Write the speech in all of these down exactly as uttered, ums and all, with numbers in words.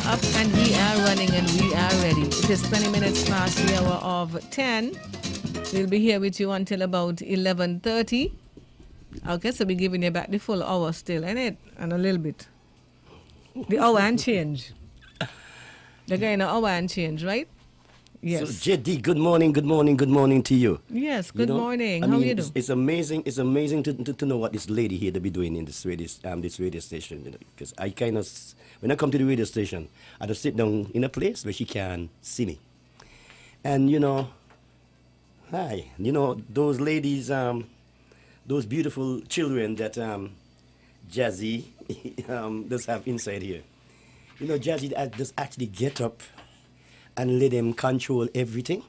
up and we are running and we are ready. It is twenty minutes past the hour of ten. We'll be here with you until about eleven thirty. Okay, so we're giving you back the full hour still, ain't it? And a little bit. The hour and change. They're going to hour and change, right? Yes. So, J D, good morning, good morning, good morning to you. Yes, good you know, morning. I How mean, are you it's, doing? it's amazing, it's amazing to, to, to know what this lady here to be doing in this radio, um, this radio station. You know, because I kind of, when I come to the radio station, I just sit down in a place where she can see me. And, you know, hi, you know, those ladies, um, those beautiful children that um, Jazzy um, does have inside here. You know, Jazzy does actually get up and let them control everything.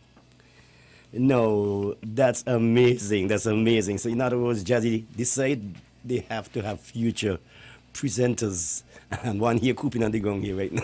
No, that's amazing. That's amazing. So in other words, Jazzy decide they have to have future presenters, and one here cooping on the ground here right now.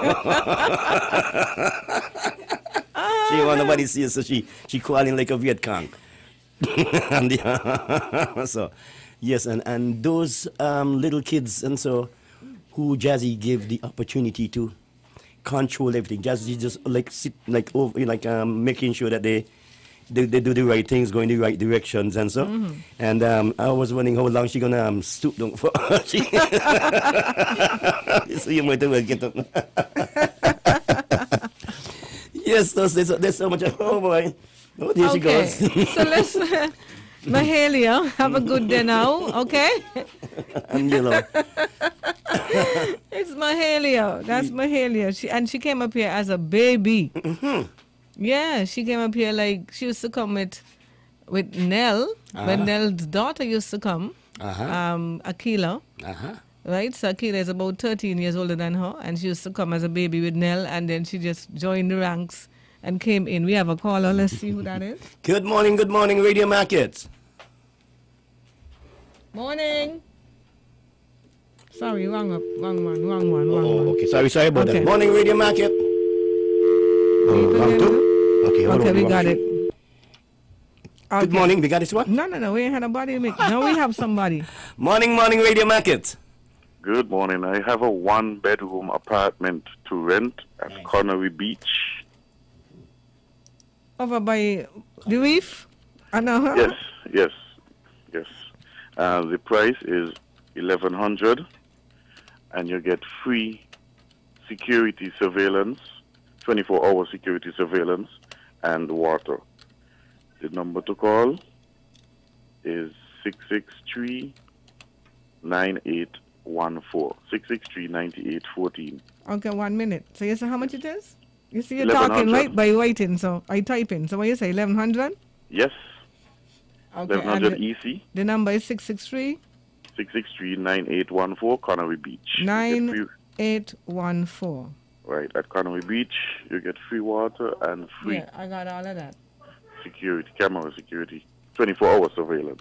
She want nobody to see her, so she she calling like a Viet Cong. And the, so yes, and and those um, little kids and so who Jazzy gave the opportunity to control everything. Jazzy just like sit like over like um, making sure that they, they they do the right things, going the right directions and so. Mm-hmm. And um, I was wondering how long she gonna um, stoop down for. She so you might as well get up. Yes, there's, there's, there's so much. Oh boy, oh, there okay. she goes. So let's, uh, Mahalia, have a good day now, okay? And you know. It's Mahalia. That's Mahalia. She and she came up here as a baby. Mm-hmm. Yeah, she came up here like she used to come with with Nell uh-huh. when Nell's daughter used to come. Uh-huh. Um, Akila. Uh-huh. Right, so Akila is about thirteen years older than her, and she used to come as a baby with Nell, and then she just joined the ranks and came in. We have a caller. Let's see who that is. Good morning, good morning, Radio Market. Morning. Sorry, wrong up, wrong one, wrong one, wrong oh, one. Okay, sorry, sorry about okay. that. Morning, Radio Market. Oh, wrong two? Okay, hold okay, on, we wrong got two. it. Okay. Good morning, we got this one? No, no, no, we ain't had a body mix. No, we have somebody. Morning, morning, Radio Market. Good morning. I have a one-bedroom apartment to rent at nice. Connery Beach. Over by the reef? I know her. Yes, yes, yes. Uh, the price is eleven hundred dollars. And you get free security surveillance, twenty-four hour security surveillance, and water. The number to call is six six three, nine eight one four. six six three, nine eight one four. Okay, one minute. So you say how much it is? You see you're talking right by writing, so I type in. So what you say, eleven hundred? Yes. Okay, eleven hundred E C. The number is six six three? six six three, nine eight one four, Connery Beach. nine eight one four. Right, at Connery Beach, you get free water and free... Yeah, I got all of that. Security, camera security, twenty-four hour surveillance.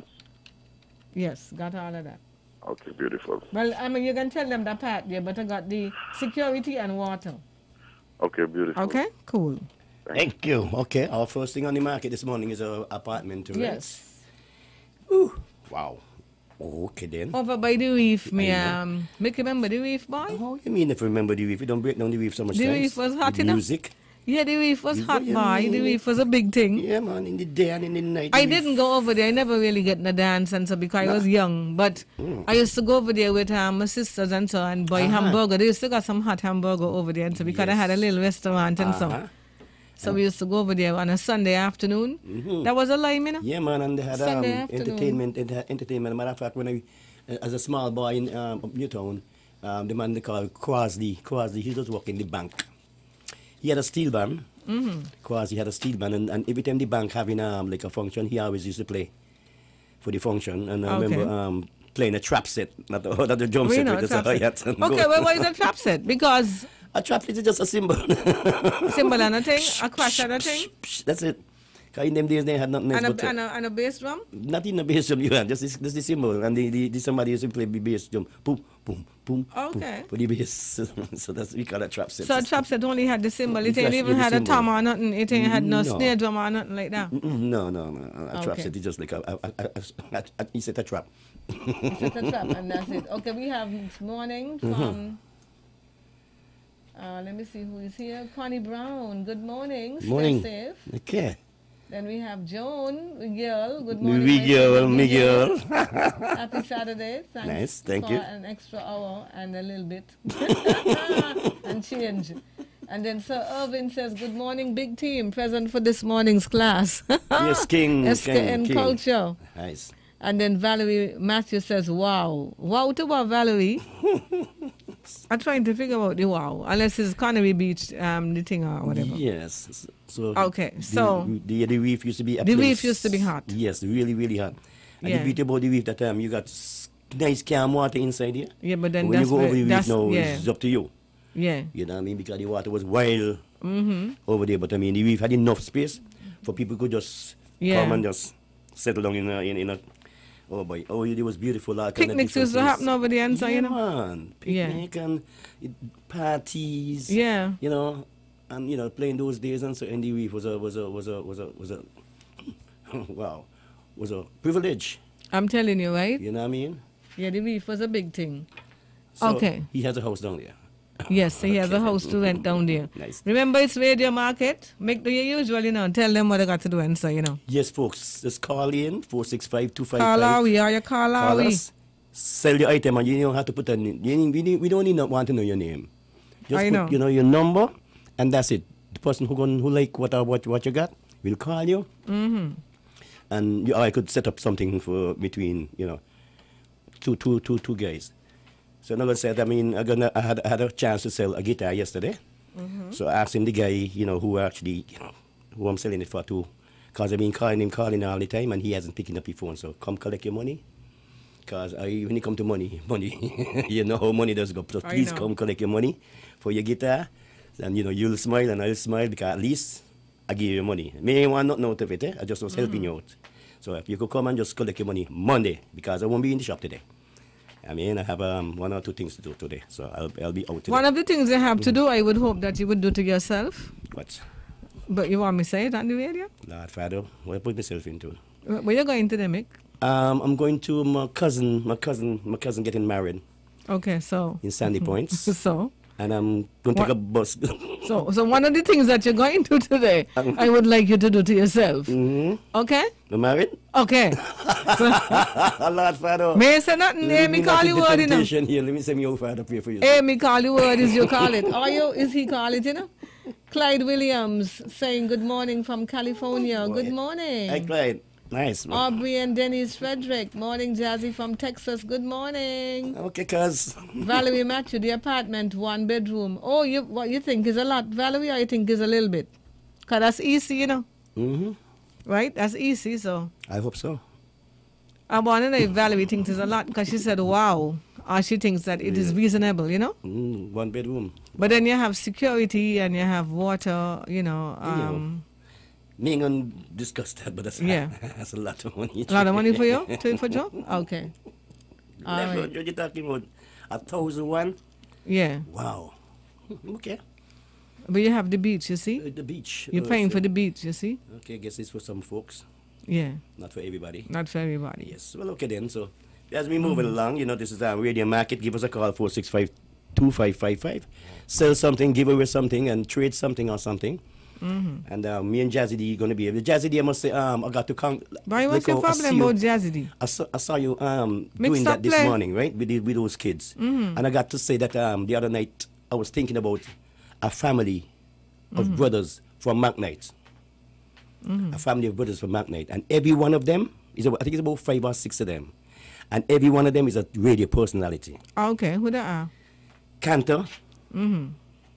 Yes, got all of that. Okay, beautiful. Well, I mean, you can tell them that part there, but I got the security and water. Okay, beautiful. Okay, cool. Thank, Thank you. you. Okay, our first thing on the market this morning is an apartment to rent. Yes. Ooh, wow. Okay then. Over by the reef, me um, make you remember the reef, boy? Oh, you mean if you remember the reef? You don't break down the reef so much The times. reef was hot the enough. Music. Yeah, the reef was You hot, know, boy. yeah, The yeah. reef was a big thing. Yeah, man, in the day and in the night. I the didn't reef. go over there. I never really get in the dance and so because nah. I was young. But mm. I used to go over there with um, my sisters and so and buy uh-huh. hamburger. They used to got some hot hamburger over there and so because yes. I had a little restaurant and uh-huh. so. So we used to go over there on a Sunday afternoon. Mm-hmm. That was a lime, you know? Yeah, man, and they had um, entertainment. They had entertainment. Matter of fact, when I, as a small boy in um, Newtown, um, the man they called Crosley, Crosley, he was working the bank. He had a steel band. Mm-hmm. Crosley had a steel band, and, and every time the bank having um, like a function, he always used to play for the function. And I okay. remember um, playing a trap set, not the, not the drum we set. Know, With trap the set. Okay, well, why is a trap set? Because... A trap set is just a symbol. Symbol and a thing? A crash and a thing? That's it. Because in them days they had nothing else and a, but... And a, and a bass drum? Not in a bass drum you had, just, this, just the symbol. And the, the, the somebody used to play the bass drum. Boom, boom, boom, okay. boom. For the bass. So that's we call it trap set. So a trap set only had the symbol. It ain't even had a tom or nothing. It ain't had no, no snare drum or nothing like that? No, no, no. A okay. trap set is just like a... a, a, a, a, a you said a trap. You said a trap and that's it. Okay, we have this morning from... Mm-hmm. Uh, let me see who is here. Connie Brown, good morning. Morning. Stay safe. Okay. Then we have Joan, Miguel. Good morning. Miguel, Miguel. Happy Saturday. Thanks Nice, thank for you. an extra hour and a little bit. And change. And then Sir Irvin says, good morning, big team. Present for this morning's class. Yes, King. S K N King, King. Culture. Nice. And then Valerie Matthew says, wow. Wow to wow, Valerie. I'm trying to figure out the wow. Unless it's Connery Beach, um, the thing or whatever. Yes. So Okay, so- The, the, the reef used to be a The place. reef used to be hot. Yes, really, really hot. And Yeah. the beauty about the reef that time, you got s- nice calm water inside here. Yeah, but then when that's you go over where- the reef that's- now, yeah. it's up to you. Yeah. You know what I mean? Because the water was wild Mm-hmm. over there. But I mean, the reef had enough space for people could just Yeah. come and just settle down in a, in, in a oh boy, oh, it was beautiful. All kind of Picnics different used to place. happen over there and so, yeah, you know. man. Yeah. Picnic and it, parties. Yeah. You know, and you know, playing those days and so in the reef was a was a was a was a was a wow, was a privilege. I'm telling you, right? You know what I mean? Yeah, the reef was a big thing. So Okay. He has a house down there. Yes, he has a house to rent down there. Nice. Remember, it's Radio Market. Make the usual, you know. Tell them what they got to do and so, you know. Yes, folks. Just call in four six five two five Call five. Awi, or you call Call Awi. us. Sell your item and you don't have to put a name. You need- We, need, we don't need not want to know your name. Just I put know. you know your number and that's it. The person who gon who like what uh, what what you got will call you. Mm-hmm. And you, I could set up something for between you know two two two two guys. So I'm not gonna say that. I mean, I gonna I had I had a chance to sell a guitar yesterday. Mm-hmm. So asking the guy, you know, who actually you know, who I'm selling it for to, cause I've been calling him, calling all the time, and he hasn't picking up his phone. So come collect your money. Cause I, when it come to money, money, you know how money does go. So I please know. come collect your money for your guitar, and you know you'll smile and I'll smile because at least I give you money. Me ain't want nothing out of it. Eh? I just was helping you out. So if you could come and just collect your money Monday, because I won't be in the shop today. I mean, I have um, one or two things to do today, so I'll, I'll be out today. One of the things you have to do, I would hope that you would do to yourself. What? But you want me to say it on the radio? Lord Father, what I put myself into? Where where you going to them, Mick? Um, I'm going to my cousin, my cousin, my cousin getting married Okay, so. in Sandy Points, So. and I'm going to take What? a bus. So, so one of the things that you're going to today, I would like you to do to yourself. mm-hmm. Okay? You married? Okay. So, Lord Father. may I say nothing? Hey, me call you word, you know. Here. Let me say me old Father pray for you. Hey, me call you word is you call it. Or you, is he call it, you know? Clyde Williams saying good morning from California. Good morning. Hey, Clyde. Nice, man. Aubrey and Dennis Frederick. Morning, Jazzy from Texas. Good morning. Okay, cuz. Valerie Matthew, the apartment, one bedroom. Oh, you what you think is a lot, Valerie, or you think is a little bit? Because that's easy, you know. Mm-hmm. Right? That's easy, so. I hope so. I want to know if Valerie thinks it's a lot because she said, wow. Or she thinks that it is reasonable, you know. Mm, one bedroom. But then you have security and you have water, you know. Um, Me ain't gonna discuss that, but that's, Yeah. that's a lot of money. a lot of money for you? To, for Joe? Okay. All Never, right. You're talking about a thousand one? Yeah. Wow. Okay. But you have the beach, you see? Uh, the beach. You're uh, paying so- for the beach, you see? Okay, I guess it's for some folks, Yeah. not for everybody. Not for everybody. Yes. Well, okay then. So as we moving along, you know, this is our radio market. Give us a call four six five two five five five. Sell something, give away something, and trade something or something. Mm-hmm. And uh, me and Jazzy D going to be able. Jazzy D, I must say, um, I got to count. Why what's your problem about Jazzy D? I saw, I saw you um Mix doing up that this play. morning, right? With the, with those kids, Mhm. and I got to say that um the other night I was thinking about a family of Mhm. brothers from McKnight. Mhm. A family of brothers from McKnight, and every one of them is about, I think it's about five or six of them, and every one of them is a radio personality. Okay, who they are? Cantor, Mm-hmm.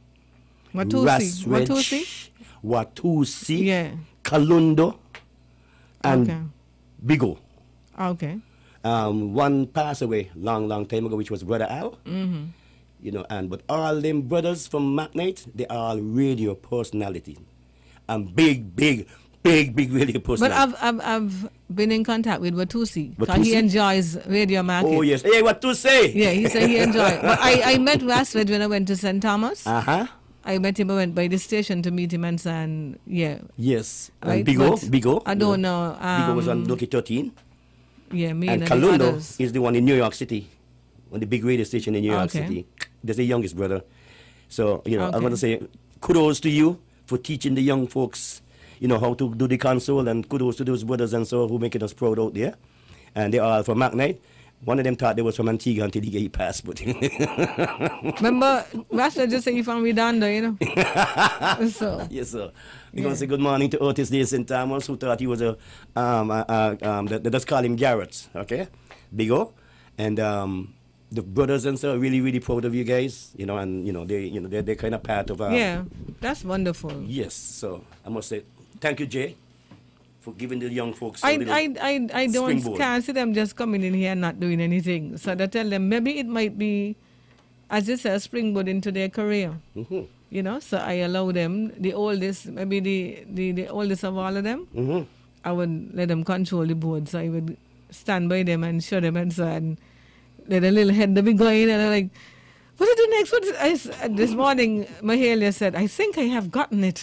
Watusi. Watusi? Watusi, Yeah. Kalundo, and Okay. Bigo. Okay. Um, one passed away long, long time ago, which was Brother Al. Mm-hmm. You know, and but all them brothers from McKnight, they are all radio personality, and big, big, big, big radio But personality. I've, I've I've been in contact with Watusi because he Watusi? enjoys Radio Market. Oh yes, hey, what to say? Yeah, he said he enjoyed. But I, I met Rashford when I went to Saint Thomas. Uh huh. I met him. I went by the station to meet him and and yeah. Yes. Right, And Bigo, but Bigo. I don't know. Um, Bigo was on Lucky thirteen, Yeah, me and and, the Kalundo others. is the one in New York City, on the big radio station in New York Okay. City. There's the youngest brother. So, you know, Okay. I'm going to say kudos to you for teaching the young folks, you know, how to do the console, and kudos to those brothers and so who making us proud out there. And they are from McKnight. One of them thought they was from Antigua until he get his passport. Remember, Master just said you from Redanda, you know? So. Yes, sir. We're Yeah. going to say good morning to Otis there Saint Thomas, who thought he was a, um, uh, uh, um, they, they just call him Garrett, okay? Big O. And um, the brothers and so are really, really proud of you guys, you know, and, you know, they, you know, they're, they're kind of part of... Um, Yeah, that's wonderful. Yes, so I must say, thank you, Jay, for giving the young folks a I, little I, I, I don't springboard. can't see them just coming in here and not doing anything. So I tell them maybe it might be, as you say, a springboard into their career. Mm-hmm. You know, so I allow them, the oldest, maybe the, the, the oldest of all of them, Mm-hmm. I would let them control the board. So I would stand by them and show them and so and let a little head be going and I'm like, what do you do next? What is, I, s- this morning, Mahalia said, I think I have gotten it.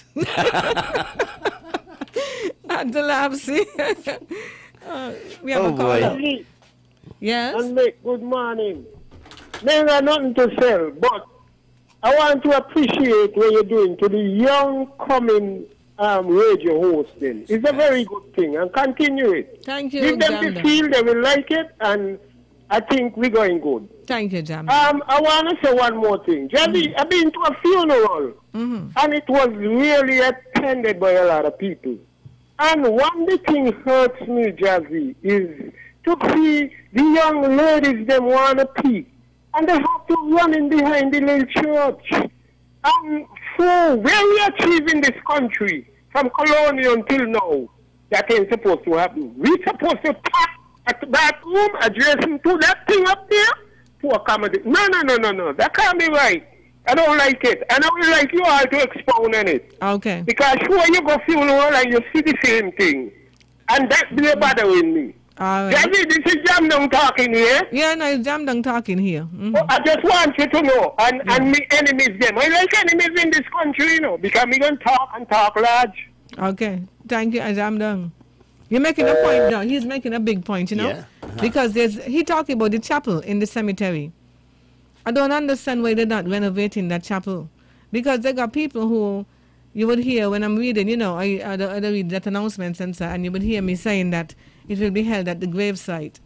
And the laugh, see? uh, we have Oh, a caller. boy. Yes? And make good morning. There got nothing to sell, but I want to appreciate what you're doing to the young coming um, radio hosting. It's a very good thing, and continue it. Thank you, Give them the Jamda. feel, they will like it, and I think we're going good. Thank you, Jamda. Um, I want to say one more thing. Jazzy, I've been to a funeral, Mm-hmm. and it was really attended by a lot of people. And one the thing hurts me, Jazzy, is to see the young ladies them want to pee, and they have to run in behind the little church. And so, where we achieve in this country, from colonial until now, that ain't supposed to happen. We supposed to pack at the bathroom, adjacent to that thing up there, to accommodate. No, no, no, no, no. That can't be right. I don't like it. And I would like you all to expound on it. Okay. Because sure you go funeral and you see the same thing. And that's really bothering me. All right. Jazzy, this is Jamdong talking here. Yeah, no, it's Jamdang talking here. Mhm. Oh, I just want you to know, and, and me enemies them. I like enemies in this country, you know, because we can talk and talk large. Okay. Thank you, Jamdang. You're making a point now. He's making a big point, you know? Yeah. Uh-huh. Because there's he talking about the chapel in the cemetery. I don't understand why they're not renovating that chapel. Because they got people who you would hear when I'm reading, you know, I, I, I read that announcements and so, and you would hear me saying that it will be held at the gravesite,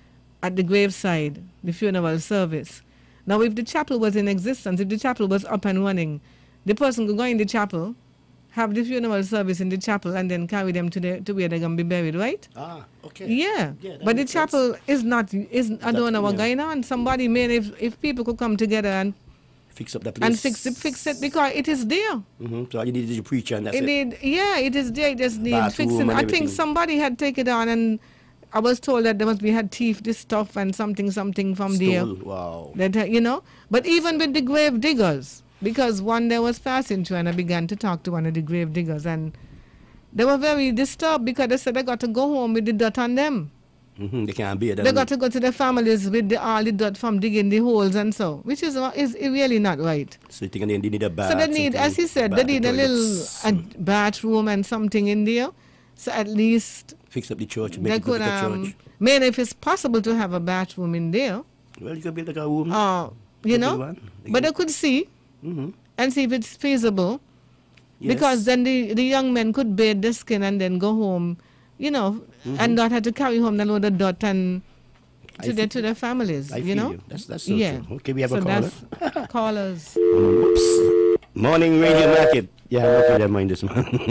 at the graveside, the funeral service. Now, if the chapel was in existence, if the chapel was up and running, the person could go in the chapel, have the funeral service in the chapel, and then carry them to the to where they're going to be buried, right? Ah, okay. Yeah, Yeah, that but the makes sense. chapel is not, is I don't know what's yeah. going on. Somebody made, if, if people could come together and, Fix up the place. and fix it, fix it, because it is there. Mm-hmm. So all you need is your preacher, and that's It it. need, yeah, it is there. It just need Bathroom fixing. and I think everything. somebody had taken it on, and I was told that there must be had thief this stuff and something something from there. Stole. Wow. That uh, you know, but even with the grave diggers, because one day was passing through and I began to talk to one of the grave diggers, and they were very disturbed because they said they got to go home with the dirt on them. Mm-hmm. They can't be there. They got to go to their families with the, all the dirt from digging the holes and so, which is is really not right. So you think they need a bath. So they need, as he said, they bath, need a little toilets. a bathroom and something in there. So at least Fix up the church. they Make it could, look like a um, church. maybe if it's possible to have a bathroom in there, Well, you can build like a room. uh, you Could know, be one. but they could see Mm-hmm. and see if it's feasible. Yes. Because then the, the young men could bathe their skin and then go home, you know, Mm-hmm. and not have to carry home the load of dirt and I to their feel- to their families, I you feel know. you. That's that's so yeah. true. Okay, we have so a caller. that's callers. Oops. Morning, Radio Market. Yeah, I'm okay. That mind this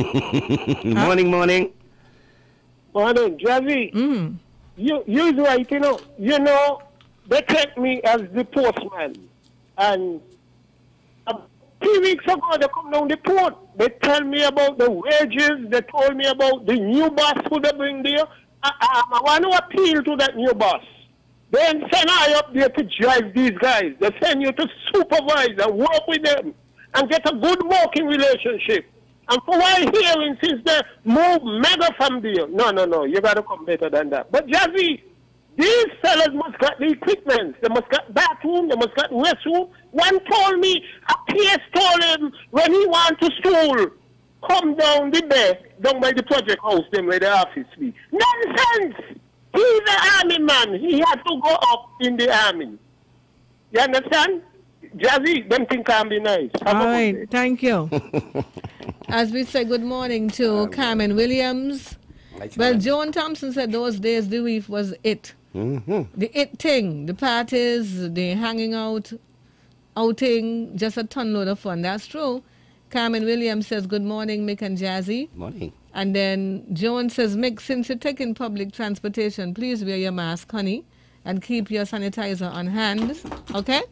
man. Morning, morning. Morning, Jazzy. Mm. You, you're right, you know. You know, they take me as the postman. And uh, three weeks ago, they come down the port. They tell me about the wages. They told me about the new bus who they bring there. I, I, I want to appeal to that new bus. They ain't send I up there to drive these guys. They send you to supervise and work with them and get a good working relationship. And for what I'm hearing, since they move mega from there, no, no, no, you got to come better than that. But Jazzy, these fellas must got the equipment. They must got bathroom. They must got restroom. One told me, a P S told him when he went to school, come down the bay, down by the project house, them where the office be. Nonsense! He's an army man. He had to go up in the army. You understand? Jazzy, them things can be nice. Have All a good right, day. thank you. As we say good morning to Carmen Williams. Right, Well, Carmen. Joan Thompson said those days the reef was it. Mhm. The it thing, the parties, the hanging out, outing, just a ton load of fun. That's true. Carmen Williams says good morning, Mick and Jazzy. Morning. And then Joan says, Mick, since you're taking public transportation, please wear your mask, honey, and keep your sanitizer on hand. Okay?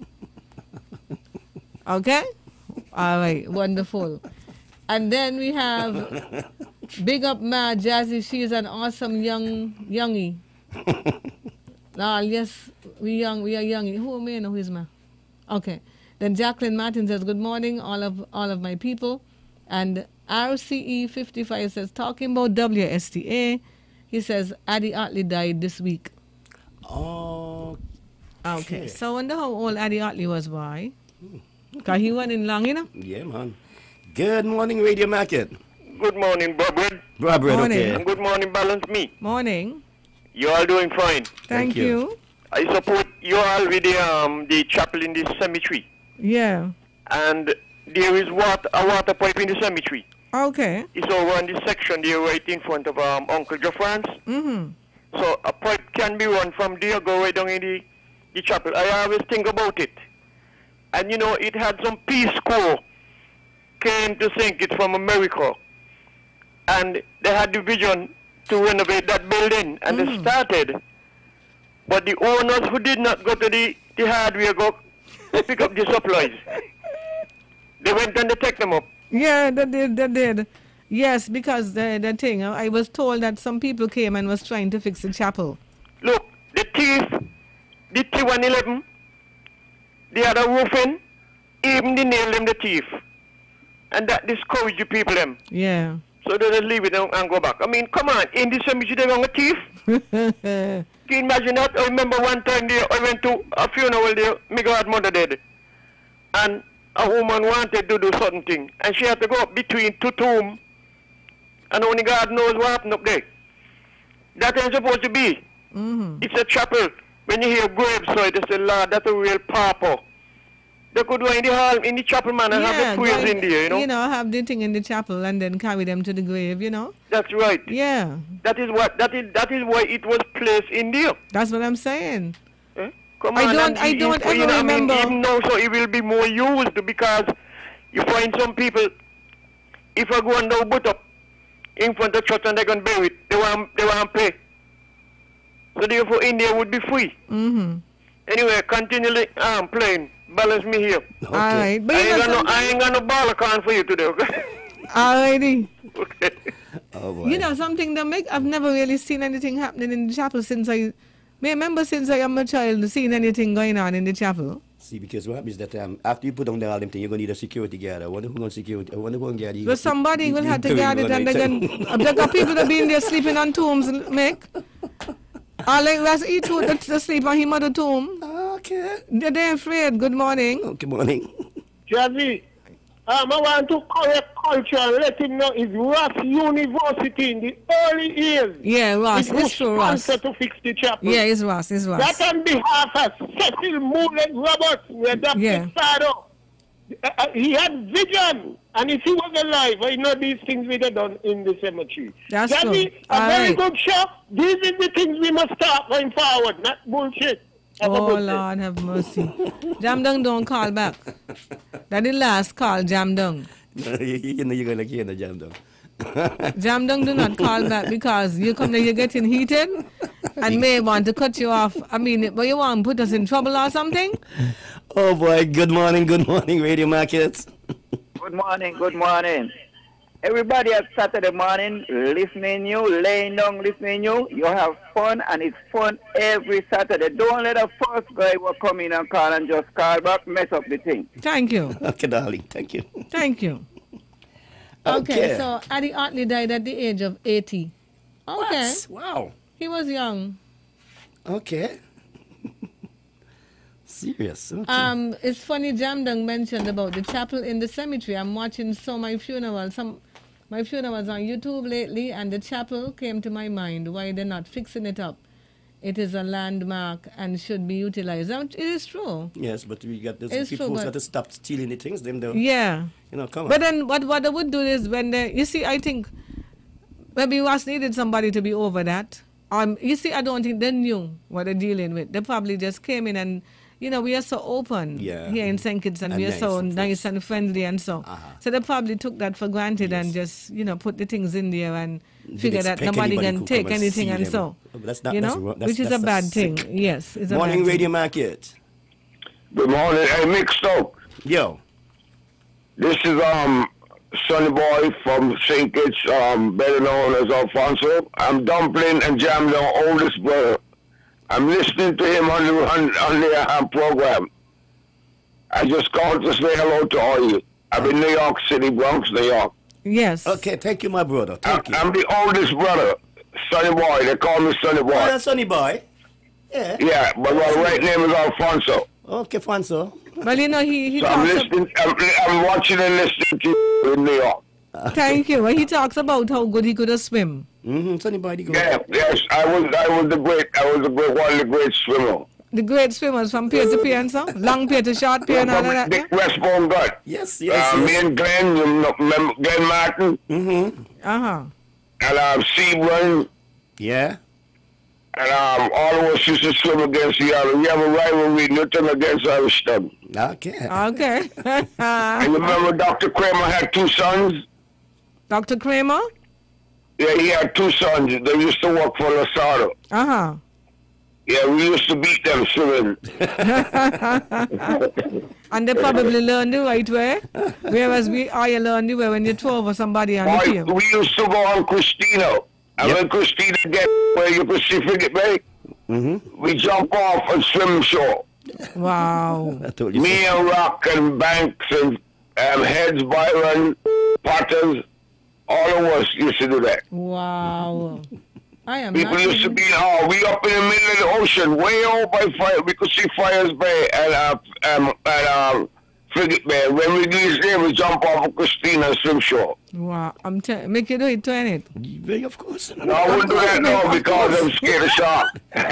Okay? All right, wonderful. And then we have Big Up Ma Jazzy. She's an awesome young youngie. Ah, yes, we young, we are youngie. Who am I? Who is Ma? Okay. Then Jacqueline Martin says, good morning, all of all of my people. And R C E fifty-five says, talking about W S T A, he says, Addie Otley died this week. Oh. Okay. So I wonder how old Addie Otley was, why? Because he went in long, you know? Yeah, man. Good morning, Radio Market. Good morning, Bobred. Robert, Morning. okay. And good morning, Balance Me. Morning. You all doing fine. Thank, Thank you. you. I support you all with the, um, the chapel in the cemetery. Yeah. And there is water, a water pipe in the cemetery. Okay. It's over on this section there right in front of um, Uncle Geoffrance. Mm-hmm. So a pipe can be run from there, go right down in the, the chapel. I always think about it. And you know, it had some Peace Corps came to sink it from America. And they had the vision to renovate that building, and Mm. they started. But the owners who did not go to the, the hardware go pick up the supplies. They went and they take them up. Yeah, they did, they did. Yes, because the, the thing, I was told that some people came and was trying to fix the chapel. Look, the thief, the T one eleven, the other roofing, even they nailed them the thief. And that discouraged the people them. Yeah. So they just leave it and, and go back. I mean, come on, in the cemetery they were a thief. Can you imagine that? I remember one time there, I went to a funeral there, my godmother did. And a woman wanted to do something. And she had to go up between two tombs. And only God knows what happened up there. That ain't supposed to be. Mm-hmm. It's a chapel. When you hear graveside, they say, Lord, that's a real pauper. They could go in the hall, in the chapel, man, and Yeah, have the prayers go in there, you know? You know, have the thing in the chapel and then carry them to the grave, you know? That's right. Yeah. That is what that is that is why it was placed in there. That's what I'm saying. Eh? Come I on, don't- and I it- don't it- ever you know, I mean, remember- even now, so it will be more used because you find some people, if I go and now put up in front of church and they're going to bury it, they want, they want to pay. So therefore, India would be free. Mm-hmm. Anyway, continually um, playing. Balance me here. Okay. All right. But I you ain't, know got no, something? I ain't got no ball account for you today, okay? Alrighty. Okay. Oh, boy. You know something that make I've never really seen anything happening in the chapel since I may remember since I am a child seeing anything going on in the chapel. See, because what happens is that um, after you put down the all them thing, you're going to need a security guard. I wonder who's going to security. I wonder who's going to guard you. But somebody you- will you have to do guard it one and they're night going time. to got people that be in there sleeping on tombs, Mick. All like that's each one to, to sleep on him on the tomb. Okay. They're, they're afraid. Good morning. Oh, good morning. Jazzy, um, I want to correct culture and let him know it's Ross University in the early years. Yeah, Ross. It was It's true, Ross. sponsored to fix the chapel. Yeah, it's Ross. It's Ross. That on behalf of Cecil Moulin Roberts, we adopted Yeah. father. Uh, uh, he had vision, and if he was alive, I know these things we did done in the cemetery. That's Jazzy, true. a All very right. good show. These are the things we must start going forward, not bullshit. Have a Oh, good day. Lord have mercy. Jam Dung don't call back. That the last call, Jam Dung. you, you know you're going to hear the jam down. Jam Dung do not call back because you come there, you're getting heated and may want to cut you off. I mean, but you want to put us in trouble or something? Oh, boy. Good morning. Good morning, Radio Markets. Good morning, good morning. Everybody at Saturday morning listening you, laying down listening you. You have fun and it's fun every Saturday. Don't let a first guy who come in and call and just call back, mess up the thing. Thank you. Okay, darling. Thank you. Thank you. Okay, so Addie Otley died at the age of eighty. Okay. What? Wow. He was young. Okay. Serious. Okay. Um, it's funny Jam Dung mentioned about the chapel in the cemetery. I'm watching so my funeral, some my funeral was on YouTube lately, and the chapel came to my mind. Why they're not fixing it up? it is a landmark and should be utilized. And it is true. Yes, but we got those It's people true, who's but- got to stop stealing the things. Them though. Yeah. You know, come on. But then what, what they would do is when they, you see, I think maybe was needed somebody to be over that. Um, you see, I don't think they knew what they're dealing with. They probably just came in and, you know, we are so open Yeah. here in Saint Kitts and, And we are nice so and nice and friendly and so. Uh-huh. So they probably took that for granted and just, you know, put the things in there and Didn't figure that expect nobody anybody can could take come and anything see and them. so. Oh, but that's not- you that's know, wrong. That's- which is that's a a bad sick- thing. Yes, it's a Morning bad Radio thing. Market. Good morning. Hey, mixed up. Yo. This is um Sonny Boy from Saint Kitts, um, better known as Alfonso. I'm Dumpling and Jam's oldest brother. I'm listening to him on the on, on the um, program. I just called to say hello to all you. I'm in New York City, Bronx, New York. Yes. Okay, thank you, my brother. I, Thank you. I'm the oldest brother, Sonny Boy. They call me Sonny Boy. Oh, that's Sonny Boy. Yeah. Yeah, but my right name is Alfonso. Okay, Fonso. Well, you know, he, he So I'm talks ab- listening. I'm, I'm watching and listening to you in New York. thank you. Well, he talks about how good he could have swim. Mm-hmm. Sonny Boy, the good. Yeah, yes, I was. I was the great. I was the great one of the great swimmer. The great swimmers from pier to pier and so. Long pier to short pier and all of that. Dick Yeah? Westbone gut. Yes, yes, Uh, me yes. and Glenn, you know, remember Glenn Martin, Mm-hmm. Uh-huh. and um, Sebring, Yeah. and um, all of us used to swim against each other. We have a rivalry, nothing against our stuff. Okay. Okay. And you remember Doctor Kramer had two sons? Doctor Kramer? Yeah, he had two sons. They used to work for Lasado. Uh-huh. Yeah, we used to beat them swimming. And they probably learned the right way. Whereas we I learned the way when you throw over somebody on the Boy, pier. we used to go on Christina. And Yep. when Christina get where you could see Frigate Bay, Mm-hmm. we jump off and swim shore. Wow. I told you Me so. and Rock and Banks and um, Heads, Byron, Potters, all of us used to do that. Wow. I am People not used to even- be, oh, we up in the middle of the ocean, way out by fire. We could see Fires Bay and, uh, um, and um, Frigate Bay. When we reach there, we jump off of Christina and swim shore. Wow. I'm t- make you do it, turn it. Very, of course. No, I wouldn't do that mate, now of because course. I'm scared of shark.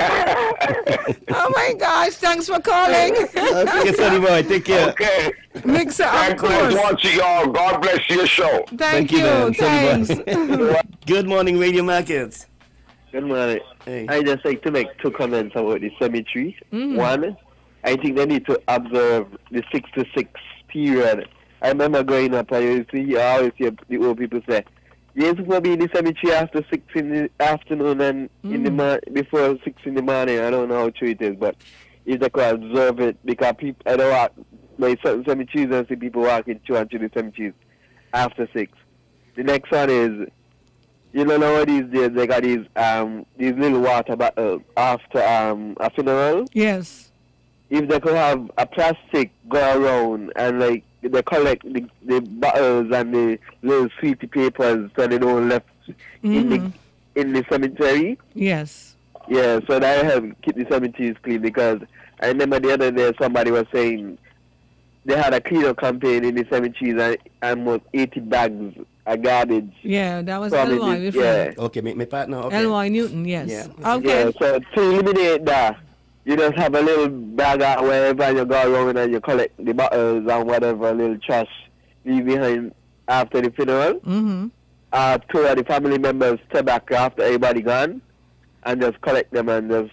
Oh my gosh, thanks for calling. Okay, Sonny Boy, take care. Okay. Mixer, of Thank you for course. watching, y'all. God bless your show. Thank, Thank you, you. man. Sonny Thanks. Boy. Good morning, Radio Markets. Good morning. Hey. I just like to make two comments about the cemetery. Mhm. One, I think they need to observe the six to six period. I remember growing up, I used to hear, I always hear the old people say, you're supposed to be in the cemetery after six in the afternoon and in the Mm. mor- before six in the morning. I don't know how true it is, but if they could observe it, because people, I don't walk by certain cemeteries and see people walking through and through the cemeteries after six. The next one is, you know, nowadays days they got these um these little water bottles after um a funeral. Yes. If they could have a plastic go around and like they collect the, the bottles and the little sweetie papers so they don't left in Mhm. the in the cemetery. Yes. Yeah, so that help keep the cemeteries clean because I remember the other day somebody was saying they had a cleanup campaign in the cemeteries and almost eighty bags of garbage. Yeah, that was from L Y it. before. Yeah. Okay, my, my partner. Okay. L Y Newton, yes. Yeah. Okay. Yeah, so to eliminate that, you just have a little bag out wherever and you go around and you collect the bottles and whatever little trash leave behind after the funeral. Mm-hmm. Uh, two of the family members stay back after everybody gone and just collect them and just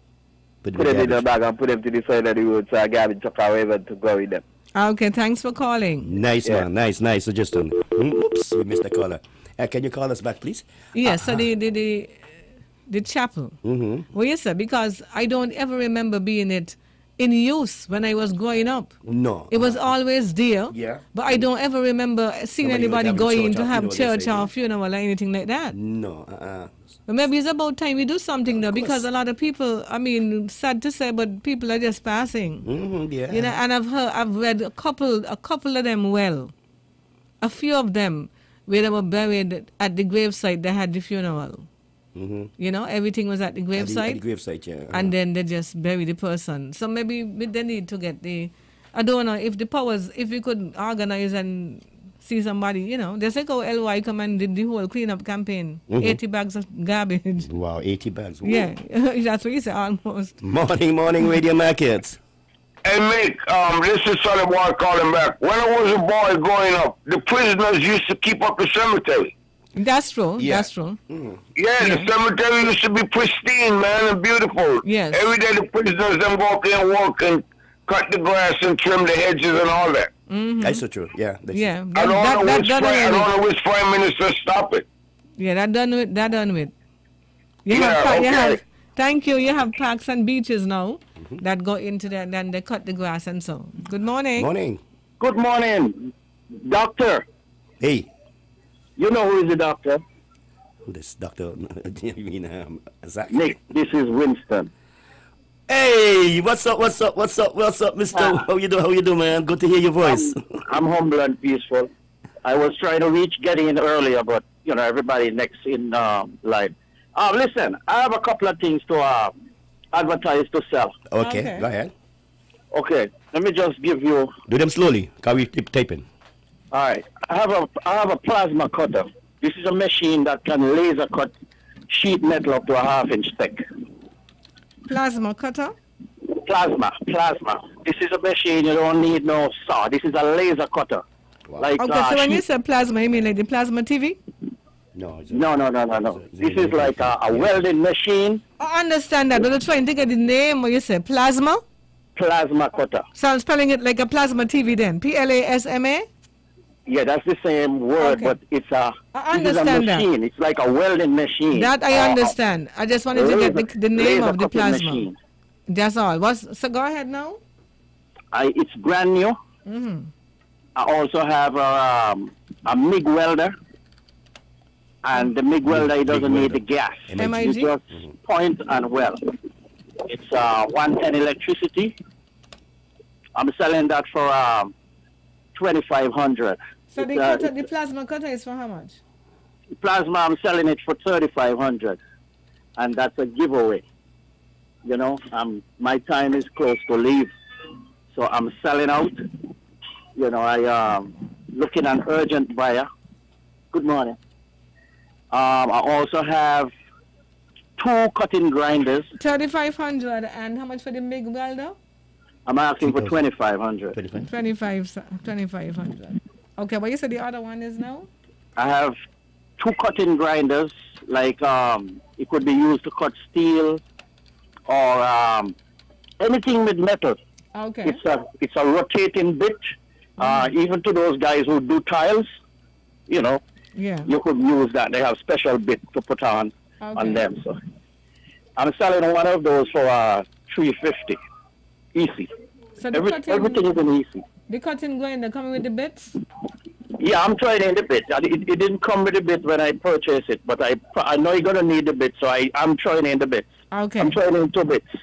Put put the them in a garbage. bag and put them to the side of the road so a garbage truck or whatever to go with them. Okay, thanks for calling. Nice Yeah. man, nice, nice suggestion. Mm, Oops, we missed the caller. Uh, can you call us back, please? Yes, so the, the, the, the chapel. Mm-hmm. Well, yes, sir, because I don't ever remember being it in use when I was growing up. No. It was always there. Yeah. But I don't ever remember seeing Nobody was anybody having going church to or have funeral, they church say, or yeah. funeral or anything like that. No. Uh-uh. But maybe it's about time we do something though, because course. a lot of people, I mean, sad to say, but people are just passing. Mm-hmm, yeah. You know, and I've heard, I've read a couple, a couple of them well, a few of them where they were buried at the gravesite. They had the funeral. Mm-hmm. You know, everything was at the At the, gravesite, at the gravesite, yeah. and then they just bury the person. So maybe we- they need to get the, I don't know if the powers, if we could organize and see somebody, you know, just like how L Y come and did the whole cleanup campaign. Mhm. eighty bags of garbage. Wow, eighty bags. Ooh. Yeah, that's what you say, almost. Morning, morning, Radio Market. Hey, Mick, um, this is Sonny Boy calling back. When I was a boy growing up, the prisoners used to keep up the cemetery. That's true. Yeah. That's true. Mm. Yeah, the cemetery used to be pristine, man, and beautiful. Yes. Every day the prisoners them go up there and work and cut the grass and trim the hedges and all that. Mm-hmm. That's so true. Yeah. That's Yeah. I That, don't that, know that which done prime, I already. don't know which prime minister stopped it. Yeah, that done with. That done with. You Yeah, have, pa- you okay. have, thank you. You have parks and beaches now that go into that. Then they cut the grass and so. Good morning. Morning. Good morning, doctor. Hey. You know who is the doctor? This doctor, you mean um, Zach? Nick, this is Winston. Hey, what's up, what's up, what's up, what's up, mister? Ah. How you do, how you do, man? Good to hear your voice. I'm humble and peaceful. I was trying to reach getting in earlier, but, you know, everybody next in uh, line. Uh, listen, I have a couple of things to uh, advertise to sell. Okay, Okay. go ahead. Okay, let me just give you... Do them slowly, because we keep typing. All right, I have a, I have a plasma cutter. This is a machine that can laser cut sheet metal up to a half inch thick. Plasma cutter. Plasma, plasma. This is a machine, you don't need no saw. This is a laser cutter. Wow. Like, Okay, uh, so when you sheet- say plasma, you mean like the plasma T V? No, it's No, no, no, no, no. This is like a, a welding machine, I understand that, but I'm trying to get the name when you say plasma. plasma cutter. So I'm spelling it like a plasma T V then. P L A S M A? Yeah, that's the same word, Okay. but it's a, I this is a understand that. machine. It's like a welding machine. That I Uh, understand. I just wanted to get the, laser- the name laser of the cutting plasma. machine. That's all. What's, so go ahead now. I, it's brand new. Mm-hmm. I also have a, um, a MIG welder. And the MIG welder, it doesn't MIG need welder. the gas. M I You G? just point and weld. It's uh, one ten electricity. I'm selling that for um, twenty-five hundred. So the, It's, uh, cutter, the plasma cutter is for how much? Plasma, I'm selling it for thirty-five hundred, and that's a giveaway. You know, um, my time is close to leave, so I'm selling out. You know, I um looking an urgent buyer. Good morning. Um, I also have two cutting grinders. thirty-five hundred and how much for the MIG welder? I'm asking for two thousand. twenty-five hundred. twenty-five. twenty-five, twenty-five hundred. Okay, what you said the other one is now? I have two cutting grinders, like um, it could be used to cut steel or um, anything with metal. Okay. It's a it's a rotating bit. Uh, even to those guys who do tiles, you know, Yeah. you could use that. They have special bit to put on Okay. on them. So I'm selling one of those for uh, three fifty. Easy. So the Every, cutting, everything is an easy. the cutting grinder coming with the bits? Yeah, I'm trying in the bit. It, it didn't come with the bit when I purchased it, but I I know you're gonna need the bit, so I I'm trying in the bits. Okay. I'm trying in two bits.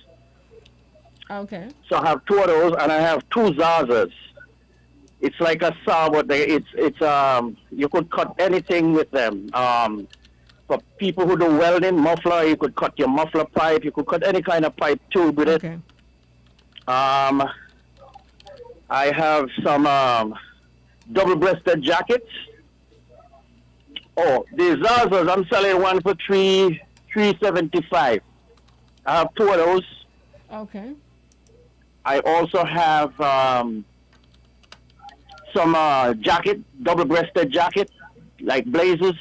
Okay. So I have two of those, and I have two Zazas. It's like a saw, but they, it's it's um you could cut anything with them. Um, for people who do welding, muffler, you could cut your muffler pipe. You could cut any kind of pipe tube with it. Okay. Um, I have some um, double-breasted jackets. Oh, the Zazas, I'm selling one for three three seventy-five. I have two of those. Okay. I also have um, some uh, jacket, double-breasted jacket, like blazers.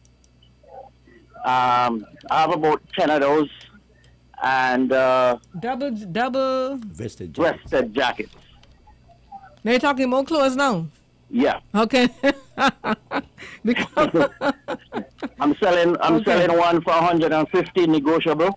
Um, I have about ten of those, and uh, Double, double. Vested jacket. breasted jackets. Now you're talking more clothes now. Yeah, Okay. Because, I'm selling. I'm Okay. selling one for one hundred fifty, negotiable.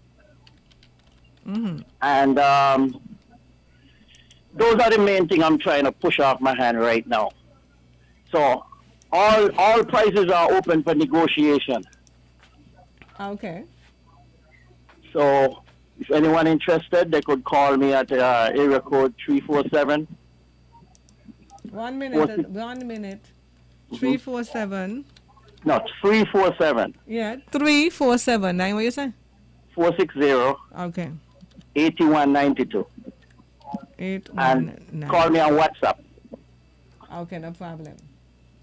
hmm And um, those are the main thing I'm trying to push off my hand right now. So all all prices are open for negotiation. Okay. So if anyone interested, they could call me at uh, area code three four seven. One minute. One minute. Three four seven. No, three four seven Yeah. Three four seven nine. What you say? four six zero Okay. eight one nine two. Eight And one nine. call me on WhatsApp. Okay, no problem.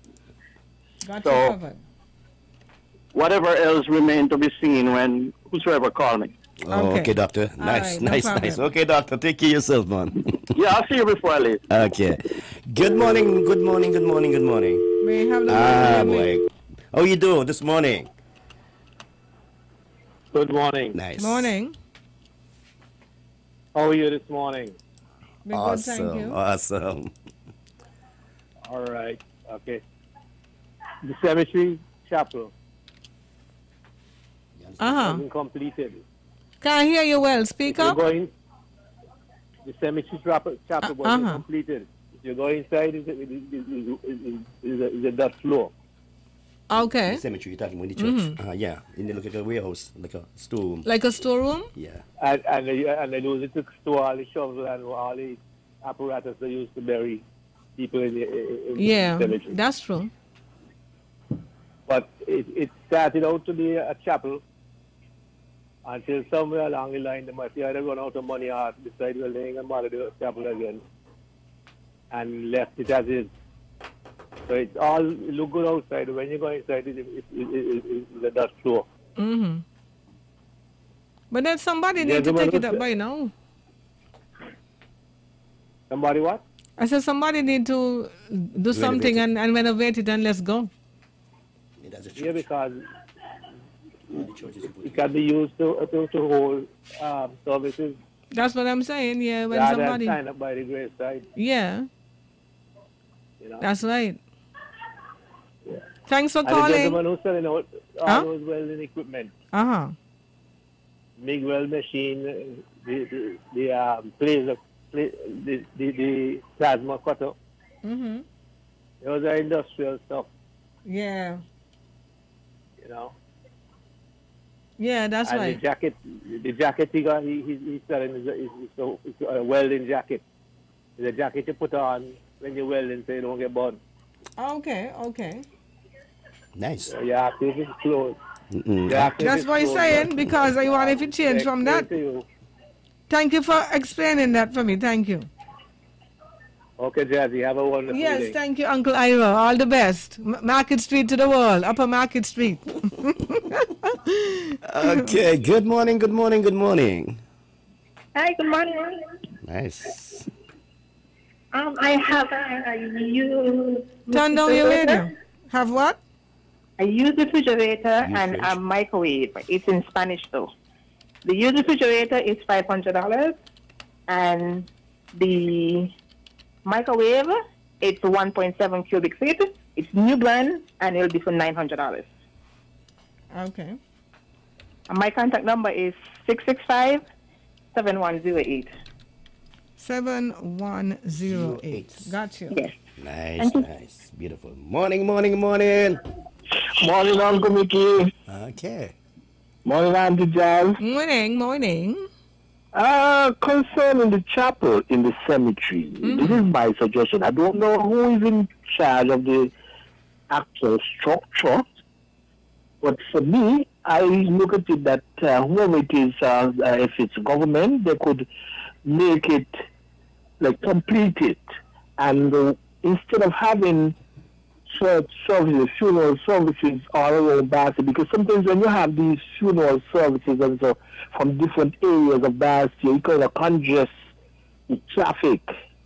Got So- you covered. Whatever else remain to be seen when whosoever call me. Oh, okay. Okay. doctor. All Nice, right, no nice, problem. nice. Okay, doctor. Take care of yourself, man. Yeah, I'll see you before I leave. Okay. Good morning, good morning, good morning, good morning. May have the Ah, word. boy. How you do this morning? Good morning. Nice. Morning. How are you this morning? Be good, thank Awesome, you. awesome. All right. Okay. The cemetery chapel Uh-huh. isn't completed. Can't hear you well. Speak You're up. going. The cemetery chapel, chapel Uh, wasn't uh-huh. completed. If you go inside, it's a, it's a, it's a, it's a dust floor. Okay. The cemetery, you're talking about the church. Mhm. Uh, yeah, in the look like a warehouse, like a storeroom. Like a storeroom? Yeah. And and they, and they use it to store all the shovels and all the apparatus they used to bury people in the, in Yeah, the cemetery. that's true. But it, it started out to be a chapel until somewhere along the line they must either run out of money or decide we're laying and model the chapel again and left it as is. So it's all it look good outside. When you go inside, it, it, it, it, it, it's a dust floor. Mm-hmm. But then somebody Yeah, need to the take one it up who's- by now. Somebody what? I said somebody need to do something and, and renovate it and let's go. Yeah, that's a Yeah, church. because Yeah, the church is it can be used to to, to hold um, services That's what I'm saying, yeah. When rather somebody, than sign up by the graveside. yeah, You know. that's right. Thanks for And the calling. gentleman who's selling out all Huh? those welding equipment, Uh-huh. MIG weld machine, uh, the the, the um, laser, the, the the the plasma cutter. Mm-hmm. Those are industrial stuff, Yeah. you know. Yeah, that's and right. the jacket, the jacket he got, he, he, he's selling is a, is, is a, is a welding jacket. It's a jacket you put on when you're welding so you don't get burned. Okay, okay. Nice. So you have to if it's closed. Mm-mm. You have to if That's it's what he's closed, saying but- because I want if it change from Explain that. to you. Thank you for explaining that for me. Thank you. Okay, Jazzy, have a wonderful Yes, day. thank you, Uncle Ira. All the best. M- Market Street to the wall. Upper Market Street. Okay, good morning, good morning, good morning. Hi, good morning. Nice. Um, I have a, a used Turn down your refrigerator. radio. Have what? A used refrigerator Used and fridge. a microwave. It's in Spanish though. The used refrigerator is five hundred dollars, and the microwave it's one point seven cubic feet. It's new brand, and it'll be for nine hundred dollars. Okay. And my contact number is six six five seven one zero eight. seven one zero eight. Got you. Yes. Nice, Thank you. nice. Beautiful. Morning, morning, morning. Morning, Uncle Mickey. Okay. Morning, Auntie Jazz. Morning, morning. Uh, concerning the chapel in the cemetery, this is my suggestion. I don't know who is in charge of the actual structure, but for me, I look at it that uh, whoever it is, uh, uh, if it's government, they could make it, like, complete it. And uh, instead of having church services, funeral services all around Basti, because sometimes when you have these funeral services and so from different areas of Basti, you kind of congest the traffic.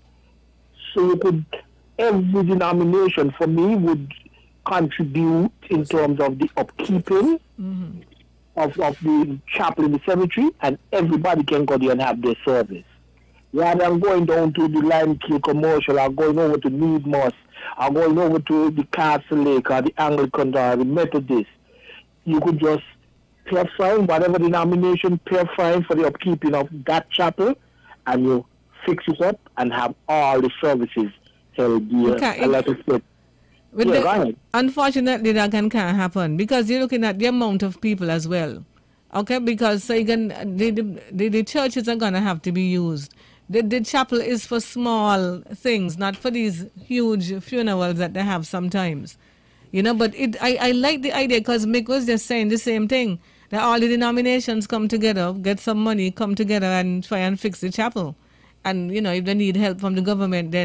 So you could, every denomination for me would contribute in terms of the upkeeping Mm-hmm. of, of the chapel in the cemetery, and everybody can go there and have their service. Rather than going down to the Lime Kill Commercial or going over to Needmos or going over to the Castle Lake or the Anglican or the Methodist, you could just pay a fine, whatever denomination, pay a fine for the upkeeping of that chapel, and you fix it up and have all the services held there. Okay, And like I said, With yeah, the- go ahead. unfortunately, that can, can't happen because you're looking at the amount of people as well. Okay, because so you can, the, the, the churches are going to have to be used. The, the chapel is for small things, not for these huge funerals that they have sometimes. You know, but it I, I like the idea because Mick was just saying the same thing, that all the denominations come together, get some money, come together and try and fix the chapel. And, you know, if they need help from the government, then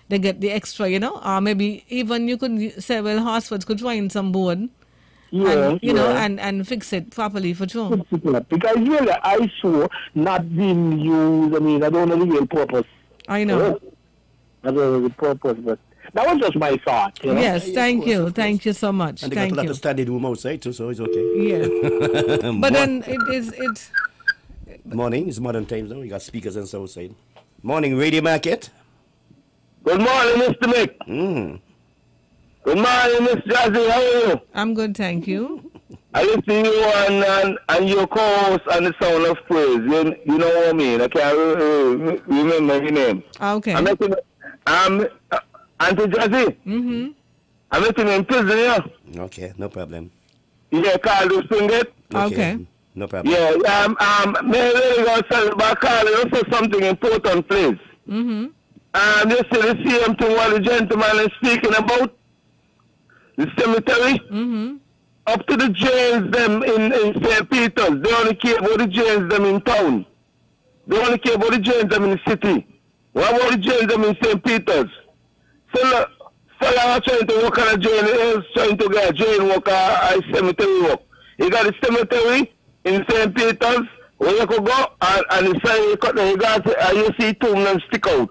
they get the extra, you know, or maybe even you could say, well, Horsfords could find some board, Yeah, and, you know, yeah. and, and fix it properly for sure. Because really, I saw not being used. I mean, I don't know the real purpose. I know. I don't know the purpose, but that was just my thought. You know? Yes, thank you. Thank you so much. And they Thank got a lot you. of standing room outside too, so it's okay. Yeah. But then it is, it's... Morning, it's modern times now. We got speakers on the outside. Morning, Radio Market. Good morning, Mister Mick. Mm. Good morning, Miss Jazzy. How are you? I'm good, thank you. I listen to you and, and, and your co-host and the sound of praise. You, you know what I mean? I can't uh, remember your name. Okay. I'm making, um, uh, Auntie Jazzy. Mm-hmm. I'm making in prison, yeah. Okay, no problem. Yeah, Carl, you sing it? Okay. No problem. Yeah, um, um, may I really go tell about Carl, you say something important, please. Mm-hmm. Um, you see the same thing what the gentleman is speaking about? The cemetery? Mm-hmm. Up to the jails them in, in Saint Peter's. They only care about the jails them in town. They only care about the jails them in the city. What about the jails them in Saint Peter's? Fella, fella are trying to work on a jail, is trying to get a jail work or a cemetery work. You got the cemetery in Saint Peter's where you could go and, and the side you cut you got and you see two of them stick out.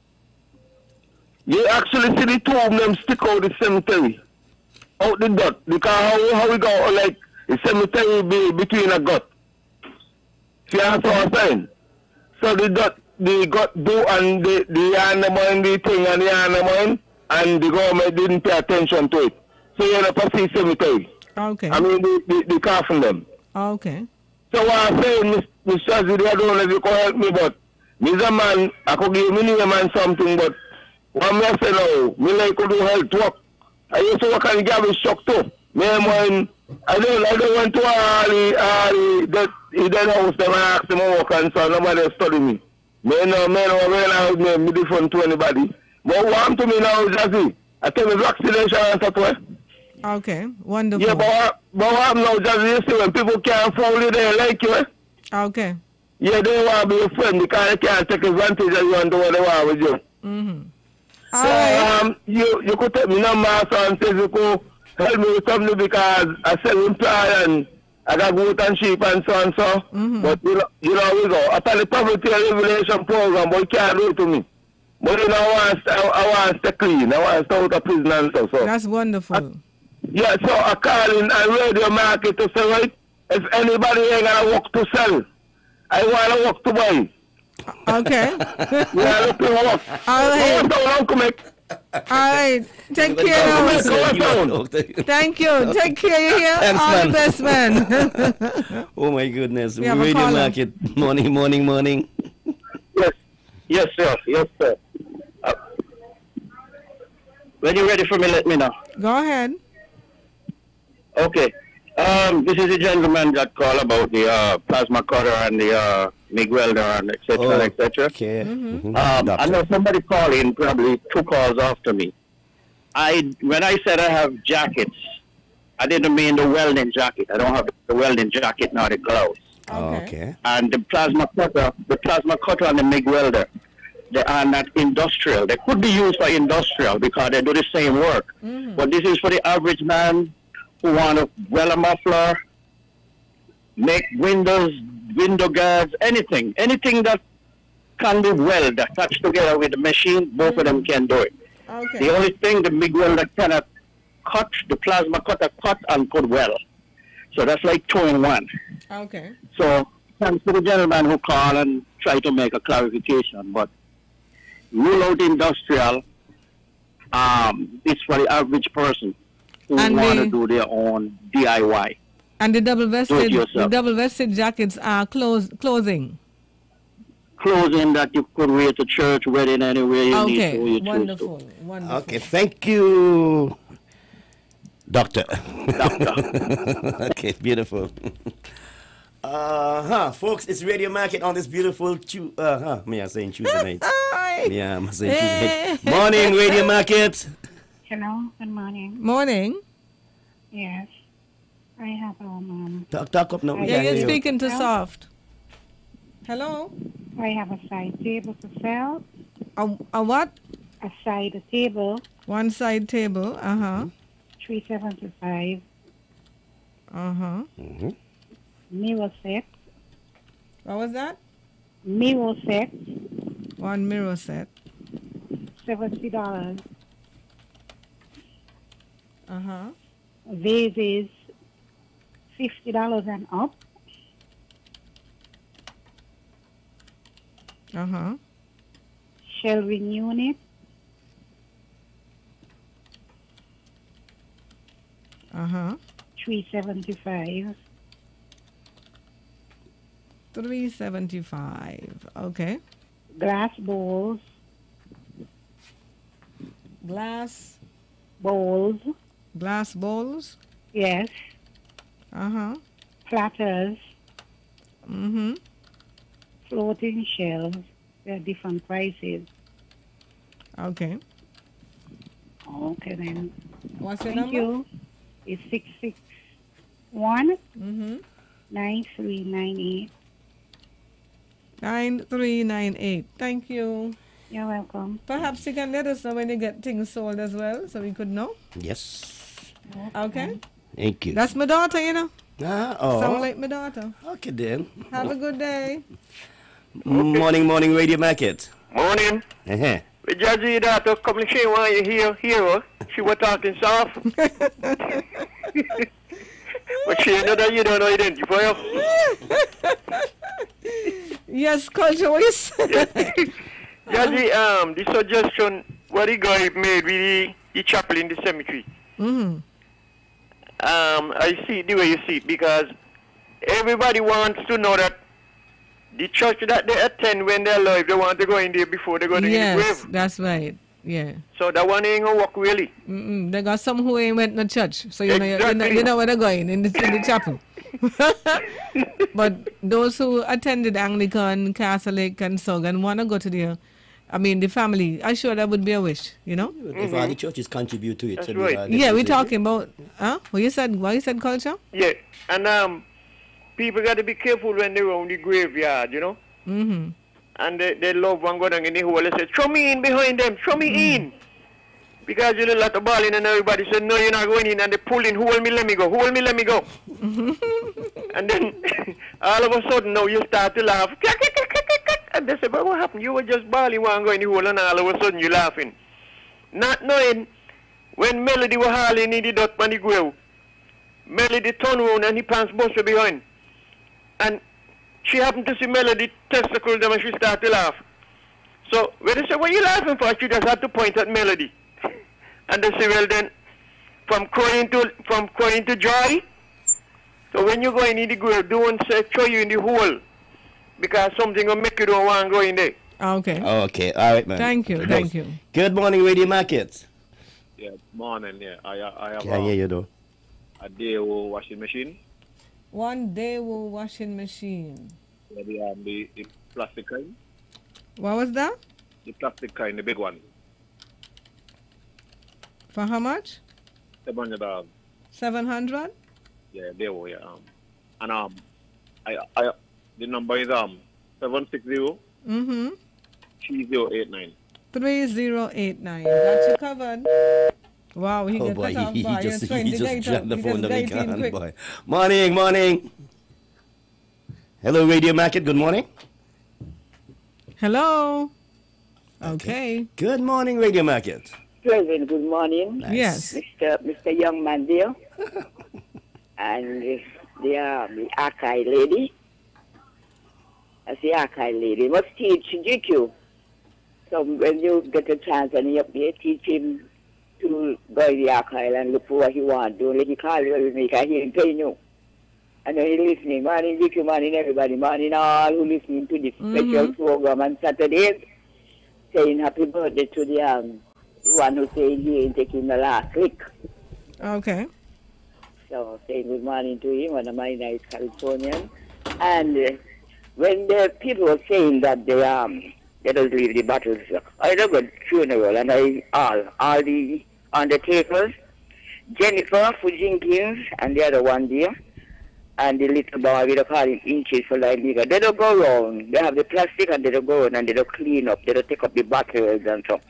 You actually see the two of them stick out the cemetery. Out the gut. Because how, how we go like the cemetery be between a gut. See what I'm saying? So the gut the gut do and the the animal the thing and the animal and the government didn't pay attention to it. So you have to see cemetery. Okay. I mean the the, the coffin them. Okay. So what I'm saying, Miss Miss Shazzy, I don't know if you can help me, but me's a man, I could give me name and something, but what me I say now, me like to do health work. I used to work on the garbage truck too. Me when I don't I don't went to all the all the that he dead house them and ask them to work and so nobody study me. Me no me no realize me me different to anybody. But what happened to me now is Jazzy, I tell me vaccination and stuff way. Okay. Wonderful. Yeah, but what but what happened now, Jazzy, you see when people can't follow you they like you, eh? Okay. Yeah, they want to be your friend because they can't take advantage of you and do what they want with you. Mm-hmm. So, um, you, you could take me number and say you could help me with something because I sell employ and I got goat and sheep and so and so. Mm-hmm. But you know, you know, we go. After the poverty revelation program, but you can't do it to me. But you know, I want, I, I want to stay clean. I want to stay out of prison and stuff. So. That's wonderful. I, yeah, so I call in and radio market to say, right, if anybody ain't going to work to sell, I want to work to buy. Okay. Yeah, look to work. All right. All right. Take care now. Thank you. Take care. You hear? Thanks, All man. the best, man. Oh my goodness. We have a Radio caller. Market. Morning, morning, morning. Yes, yes, sir. Yes, sir. Uh, when you're ready for me, let me know. Go ahead. Okay. Um, this is a gentleman that called about the uh, plasma cutter and the uh, MIG welder and et cetera, Oh, et cetera. okay. Mm-hmm. Mhm. Um, I Doctor. know somebody called in, probably two calls after me. I when I said I have jackets, I didn't mean the welding jacket. I don't have the welding jacket, nor the gloves. Okay. okay. And the plasma cutter, the plasma cutter and the MIG welder, they are not industrial. They could be used for industrial because they do the same work. Mm-hmm. But this is for the average man who want to weld a muffler, make windows, window guards, anything. Anything that can be welded, attached together with the machine, both mm-hmm. of them can do it. Okay. The only thing the MIG welder cannot cut, the plasma cutter cut and put weld. So that's like two in one. Okay. So thanks to the gentleman who called and tried to make a clarification, but rule out industrial, um, it's for the average person who And want the- to do their own D I Y. And the double Do vested, it the yourself. double vested jackets are close, clothing. Clothing that you could wear to church, wedding, anywhere you need Okay. to. You choose Wonderful. Wonderful. Okay, thank you, Doctor. Doctor. Okay, beautiful. Uh huh, folks, it's Radio Market on this beautiful tu- uh huh. Me, I'm saying Tuesday night. Yeah, I'm saying Tuesday night. Morning, Radio Market. Hello, good morning. Morning. Yes, I have um. um Talk, talk up now. we Yeah, can't you're hear you. speaking to Hello? soft. Hello? I have a side table to sell. A, a what? A side table. One side table. Uh huh. three seventy-five. Uh huh. Mm-hmm. Mirror set. What was that? Mirror set. One mirror set. seventy dollars. Uh huh. Vases. fifty dollars and up. Uh huh. Shelving unit. Uh huh. three seventy-five. Three seventy-five. Okay. Glass bowls. Glass. Bowls. Glass bowls. Yes. Uh huh. Platters. Mm-hmm. Floating shelves. There are different prices. Okay. Okay then. What's your Thank number? you. It's six six one Mm-hmm. nine three nine eight. Nine three nine eight. Thank you. You're welcome. Perhaps you can let us know when you get things sold as well, so we could know. Yes. Okay. Thank you. That's my daughter, you know. Ah, oh. Sound like my daughter. Okay then. Have a good day. Morning, morning, Radio Market. Morning. Uh-huh. We just see that to come and she want you hear, hear her. She was talking soft. But she know that you don't identify her. Yes, culture, what you say? Jazzy, um, the suggestion what the guy made with the, the chapel in the cemetery. Mm-hmm. Um, I see it the way you see it because everybody wants to know that the church that they attend when they're alive, they want to go in there before they go to Yes, the grave. that's right. Yeah. So that one ain't gonna work really. Mm-mm. They got some who ain't went to church, so you know you know, Exactly. you know where they're going in the, in the chapel. But those who attended Anglican, Catholic, and so on want to go to the, I mean, the family. I'm sure that would be a wish, you know. If all the churches contribute to it, That's so right. are Yeah, we're definitely- talking about. Huh? What you said? What you said? Culture? Yeah, and um, people got to be careful when they're around the graveyard, you know. Mm-hmm. And they, they love one go down in the hole. They say, throw me in behind them, throw me Mm. in. Because you know, a lot of balling and everybody said, no, you're not going in. And they pull in, hold me, let me go, hold me, let me go. And then all of a sudden, now you start to laugh. And they say, but what happened? You were just balling, one go in the hole, and all of a sudden you're laughing. Not knowing when Melody was hauling in the dot on the grave, Melody turned around and he pants busted behind. And she happened to see Melody testicle them and she started to laugh. So when they say, what are you laughing for? She just had to point at Melody. And they say, well then, from crying to from crying to joy. So when you go in the grave, don't say throw you in the hole. Because something will make you don't want to go in there. Okay. Okay, all right, man. Thank you, thank you. Good morning, Radio Market. Yeah, morning, yeah. I, I have Can I hear you, though? a Daewoo washing machine. One Daewoo washing machine. Yeah, the, um, the, the plastic kind. What was that? The plastic kind, the big one. For how much? seven hundred dollars. Seven hundred. Yeah, Daewoo, yeah. Um, and um, I, I, the number is um seven six zero Mm-hmm. three zero eight nine. Three zero eight nine. Got you covered. Wow, he Oh got boy, cut off he, he by. just, You're trying he to just get jammed up. the He phone just down get in again, quick. boy. Morning, morning. Hello, Radio Market. Good morning. Hello. Okay. Good morning, Radio Market. Pleasant good morning. Nice. Yes. Mister Mister Young Man there. And the, the, uh, the archive lady. That's the archive lady. Must teach G Q. So when you get a chance and you, you teach him to go in the archive and look for what he wants. Don't let him call you every week. I hear him telling you. I know he's listening. Morning, G Q, morning, everybody. Morning, all who listening to this Mm-hmm. special program on Saturdays. Saying happy birthday to the, um, the one who saying he ain't taking the last click. Okay. So saying good morning to him, one of my nice Californian. And uh, when the people were saying that they um they don't leave the battles, I don't go to funeral and I all all the undertakers, Jennifer Jenkins and the other one there, and the little boy we don't call him Inches for like nigga. They don't go around. They have the plastic and they don't go around and they don't clean up. They don't take up the bottles and so.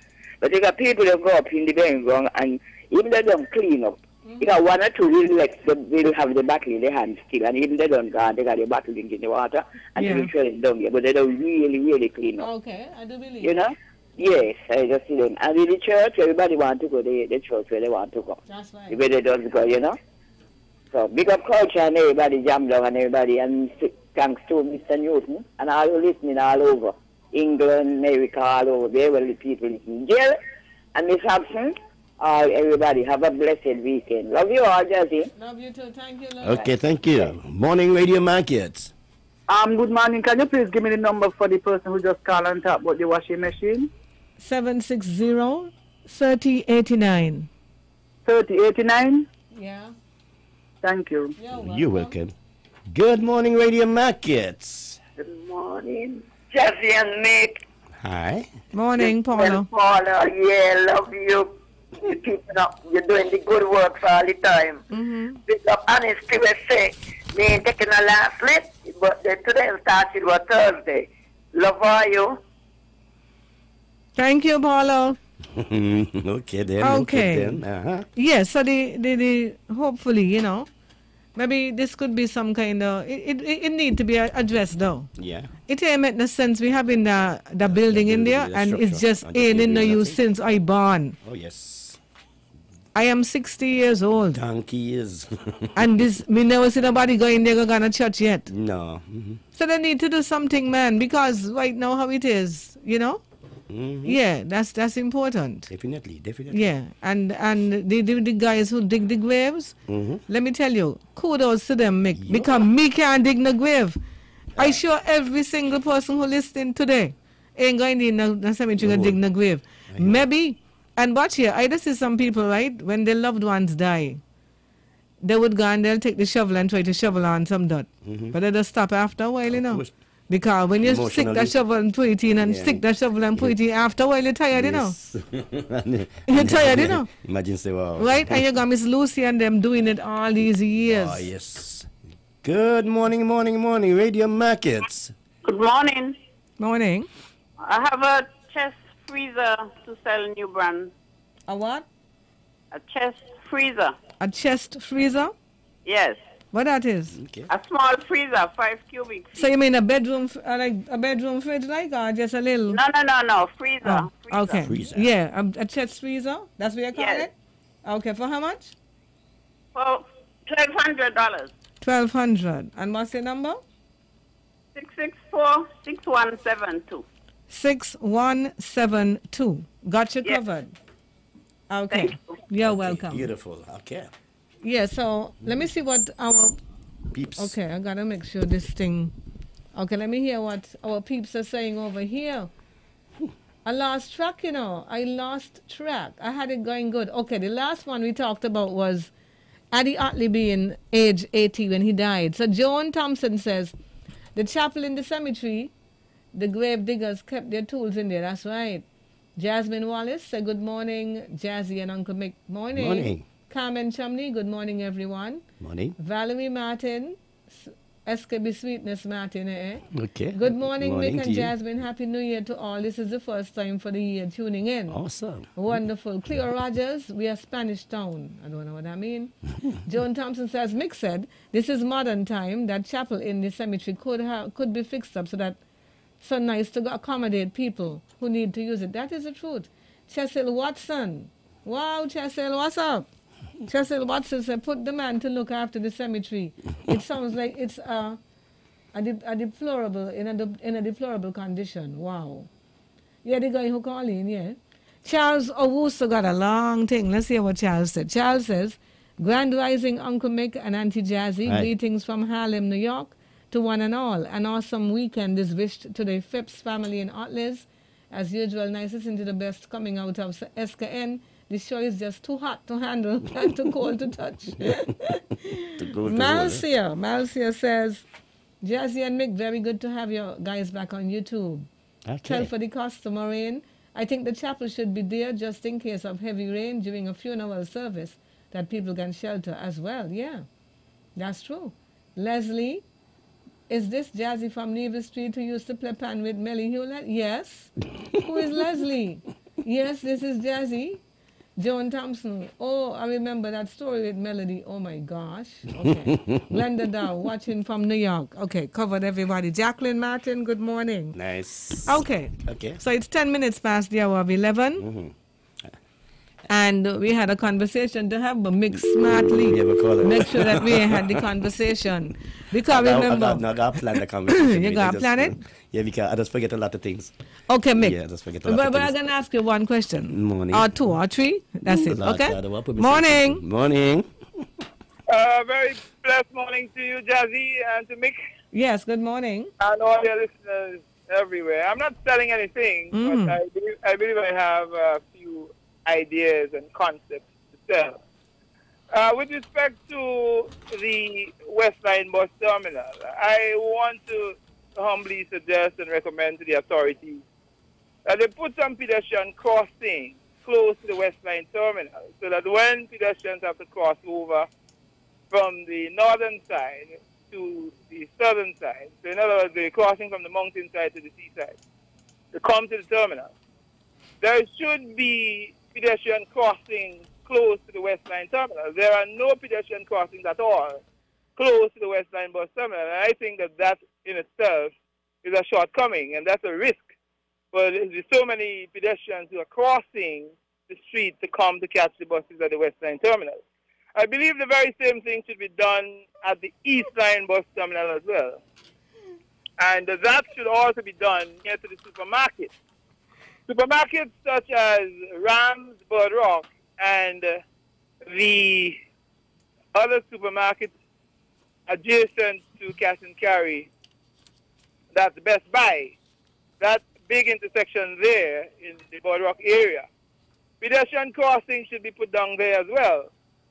But you got people that go up in the burial ground and even they don't clean up. Mm-hmm. You got one or two little legs that they'll have the bottle in their hand still, and even they don't go, they got the bottle in the water and Yeah. they throw it down here, but they don't really, really clean up. Okay, I do believe. You know? Yes, I just see them. And in the church, everybody want to go to the church where they want to go. That's right. The way they don't go, you know? So, big up culture and everybody jam down and everybody, and thanks to Mister Newton and all who listening all over. England, America, all over there, where the people listen. Jill and Miss Hobson, all everybody, have a blessed weekend. Love you all, Jazzy. Love you too. Thank you, love. Okay, thank you. Morning Radio Market. Um, good morning. Can you please give me the number for the person who just called and talked about the washing machine? seven six zero, three oh eight nine. thirty eighty-nine? Yeah. Thank you. You're welcome. You're welcome. Good morning Radio Markets. Good morning, Jazzy and Nick. Hi. Morning, Paula. Paula, yeah, love you. You're keeping up. You're doing the good work for all the time. Mm-hmm. Big up honesty, we say. Me ain't taking a last lit, but the, today started was Thursday. Love all you. Thank you, Paula. Okay then. Okay. then. Uh-huh. Yes, so the, the, the hopefully, you know, maybe this could be some kind of, it, it, it need to be addressed though. Yeah. It ain't make no sense. We have in the, the building in there the and it's structure. just And just ain't in no doing use nothing. since I born. Oh yes. I am sixty years old. Donkey years. And this, me never see nobody go in there go to church yet. No. Mm-hmm. So they need to do something, man, because right now how it is, you know? Mm-hmm. Yeah, that's that's important. Definitely, definitely. Yeah, and and the, the, the guys who dig the graves, Mm-hmm. let me tell you, kudos to them, Mick, because me can't dig no grave. I sure every single person who listening today ain't going in the, the cemetery to dig no grave. Maybe, and watch here, I just see some people, right, when their loved ones die, they would go and they'll take the shovel and try to shovel on some dirt. Mhm. But they just stop after a while, you know. Because when you stick that Emotionally. shovel and put it in and Yeah. stick that shovel and put it in, after a while you're tired, Yes. you know. You're tired, you know. Imagine say wow. Right? And you got Miss Lucy and them doing it all these years. Oh yes. Good morning, morning, morning, Radio Markets. Good morning. Morning. I have a chest freezer to sell new brand. A what? A chest freezer. A chest freezer? Yes. What that is? A small freezer, five cubic. So you mean a bedroom, f- uh, like a bedroom fridge, like, or just a little? No, no, no, no. Freezer. Oh, freezer. okay. Freezer. Yeah, a, a chest freezer. That's what you call Yes. it. Okay, for how much? For twelve hundred dollars. Twelve hundred. And what's the number? Six six four six one seven two. Six one seven two. Got you Yes. covered. Okay. You're welcome. Beautiful. Okay. Yeah, so let me see what our peeps. Okay, I gotta make sure this thing. Okay, let me hear what our peeps are saying over here. I lost track, you know. I lost track. I had it going good. Okay, the last one we talked about was Addie Otley being age eighty when he died. So Joan Thompson says the chapel in the cemetery, the grave diggers kept their tools in there. That's right. Jasmine Wallace said good morning, Jazzy and Uncle Mick. Morning. Morning. Carmen Chumney, good morning, everyone. Morning. Valerie Martin, S- S K B Sweetness Martin, eh? Okay. Good morning, Morning Mick to and you. Jasmine. Happy New Year to all. This is the first time for the year tuning in. Awesome. Wonderful. Cleo Rogers, we are Spanish Town. I don't know what I mean. Joan Thompson says, Mick said, this is modern time. That chapel in the cemetery could have could be fixed up so that so nice to accommodate people who need to use it. That is the truth. Cecil Watson. Wow, Cecil, what's up? Cecil Watson said, put the man to look after the cemetery. It sounds like it's a, a, de- a deplorable, in a, de- in a deplorable condition. Wow. Yeah, the guy who called in, yeah. Charles Owusu got a long thing. Let's hear what Charles said. Charles says, Grand Rising Uncle Mick and Auntie Jazzy, Hi. greetings from Harlem, New York, to one and all. An awesome weekend is wished to the Phipps family in Otleys. As usual, nicest into the best coming out of S K N. This show is just too hot to handle and too cold to touch. To go to Malcia, Malcia says, Jazzy and Mick, very good to have you guys back on YouTube. Okay. Tell for the customer rain. I think the chapel should be there just in case of heavy rain during a funeral service that people can shelter as well. Yeah, that's true. Leslie, is this Jazzy from Neva Street who used to play pan with Melly Hewlett? Yes. Who is Leslie? Yes, this is Jazzy. Joan Thompson. Oh, I remember that story with Melody. Oh, my gosh. Okay. Glenda Dow, watching from New York. Okay, covered everybody. Jacqueline Martin, good morning. Nice. Okay. Okay. So it's ten minutes past the hour of eleven. Mm-hmm. And we had a conversation to have, but mix smartly. Make sure that we had the conversation. Because I, remember... I, I, I, I got to plan the conversation. You got to plan it? Yeah, because I just forget a lot of things. Okay, Mick. Yeah, I just forget a lot but, of but things. I'm going to ask you one question. Morning. Or two or three. That's it, Lord okay? God, I want to be Morning. something. Morning. Uh, very blessed morning to you, Jazzy, and to Mick, Yes, good morning. and all your listeners everywhere. I'm not selling anything, Mm. but I believe, I believe I have a few ideas and concepts to sell. Uh, with respect to the West Line bus terminal, I want to humbly suggest and recommend to the authorities that they put some pedestrian crossing close to the West Line terminal so that when pedestrians have to cross over from the northern side to the southern side, so in other words, they're crossing from the mountain side to the seaside, to come to the terminal, there should be pedestrian crossing close to the West Line terminal. There are no pedestrian crossings at all close to the West Line bus terminal, and I think that that in itself is a shortcoming, and that's a risk. But there's so many pedestrians who are crossing the street to come to catch the buses at the West Line terminal. I believe the very same thing should be done at the East Line bus terminal as well. And that should also be done near to the supermarket. Supermarkets such as Rams, Bird Rock, and uh, the other supermarkets adjacent to Cash and Carry, that's Best Buy, that big intersection there in the Bird Rock area. Pedestrian crossing should be put down there as well.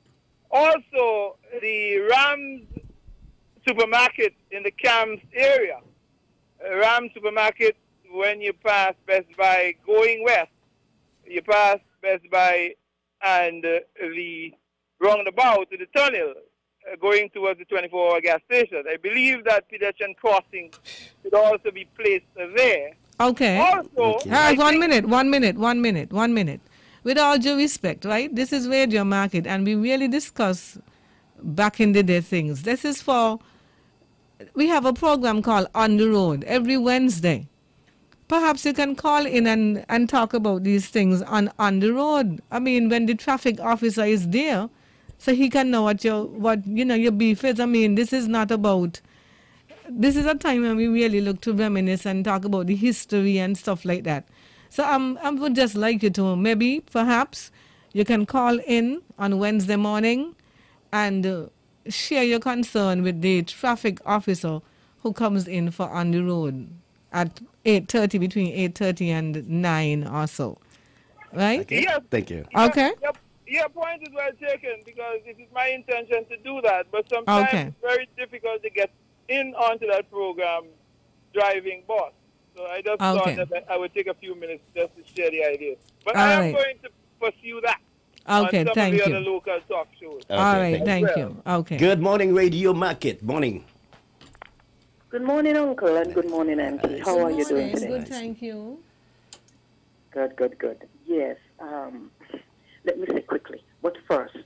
Also, the Rams supermarket in the Camps area. Uh, Rams supermarket, when you pass Best Buy going west, you pass Best Buy and uh, the roundabout to the tunnel uh, going towards the twenty-four hour gas station. I believe that pedestrian crossing should also be placed there. Okay. Also, All right, one minute, one minute, one minute, one minute. With all due respect, right? This is Radio Market, and we really discuss back in the day things. This is for, we have a program called On the Road every Wednesday. Perhaps you can call in and, and talk about these things on, on the road. I mean, when the traffic officer is there, so he can know what your, what, you know, your beef is. I mean, this is not about, this is a time when we really look to reminisce and talk about the history and stuff like that. So um, I would just like you to maybe, perhaps, you can call in on Wednesday morning and uh, share your concern with the traffic officer who comes in for On the Road at eight thirty, between eight thirty and nine or so. Right? Okay. Yes. Thank you. Okay. Your, your point is well taken because it is my intention to do that, but sometimes Okay. it's very difficult to get in onto that program driving bus. So I just Okay. thought that I would take a few minutes just to share the idea. But All I am right. going to pursue that Okay, on some thank of the you. other local talk shows. Okay, All right, thank thank you. you. Okay. Good morning, Radio Market. Morning. Good morning, Uncle, and good morning, Auntie. How are you doing today? Good, thank you. Good, good, good. Yes. Um, let me say quickly. But first,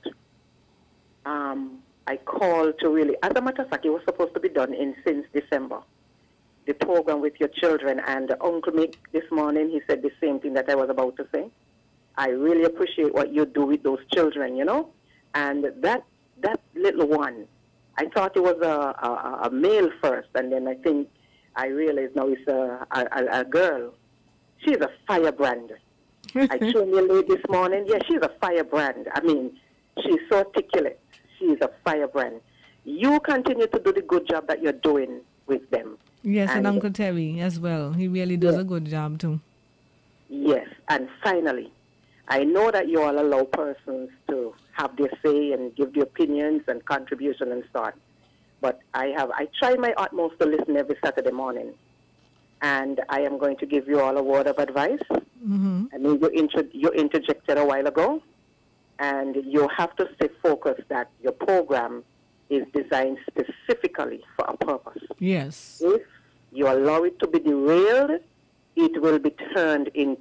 um, I called to really, as a matter of fact, it was supposed to be done in since December. The program with your children, and Uncle Mick this morning, he said the same thing that I was about to say. I really appreciate what you do with those children, you know. And that that little one, I thought it was a, a, a male first, and then I think I realized now it's a, a, a girl. She's a firebrand. I showed you late this morning. Yeah, she's a firebrand. I mean, she's so articulate. She's a firebrand. You continue to do the good job that you're doing with them. Yes, and, And- Uncle Terry as well. He really does a good job too. Yes, and finally, I know that you all allow persons to have their say and give their opinions and contribution and so on. But I have, I try my utmost to listen every Saturday morning. And I am going to give you all a word of advice. Mm-hmm. I mean, you, inter- you interjected a while ago, and you have to stay focused that your program is designed specifically for a purpose. Yes. If you allow it to be derailed, it will be turned into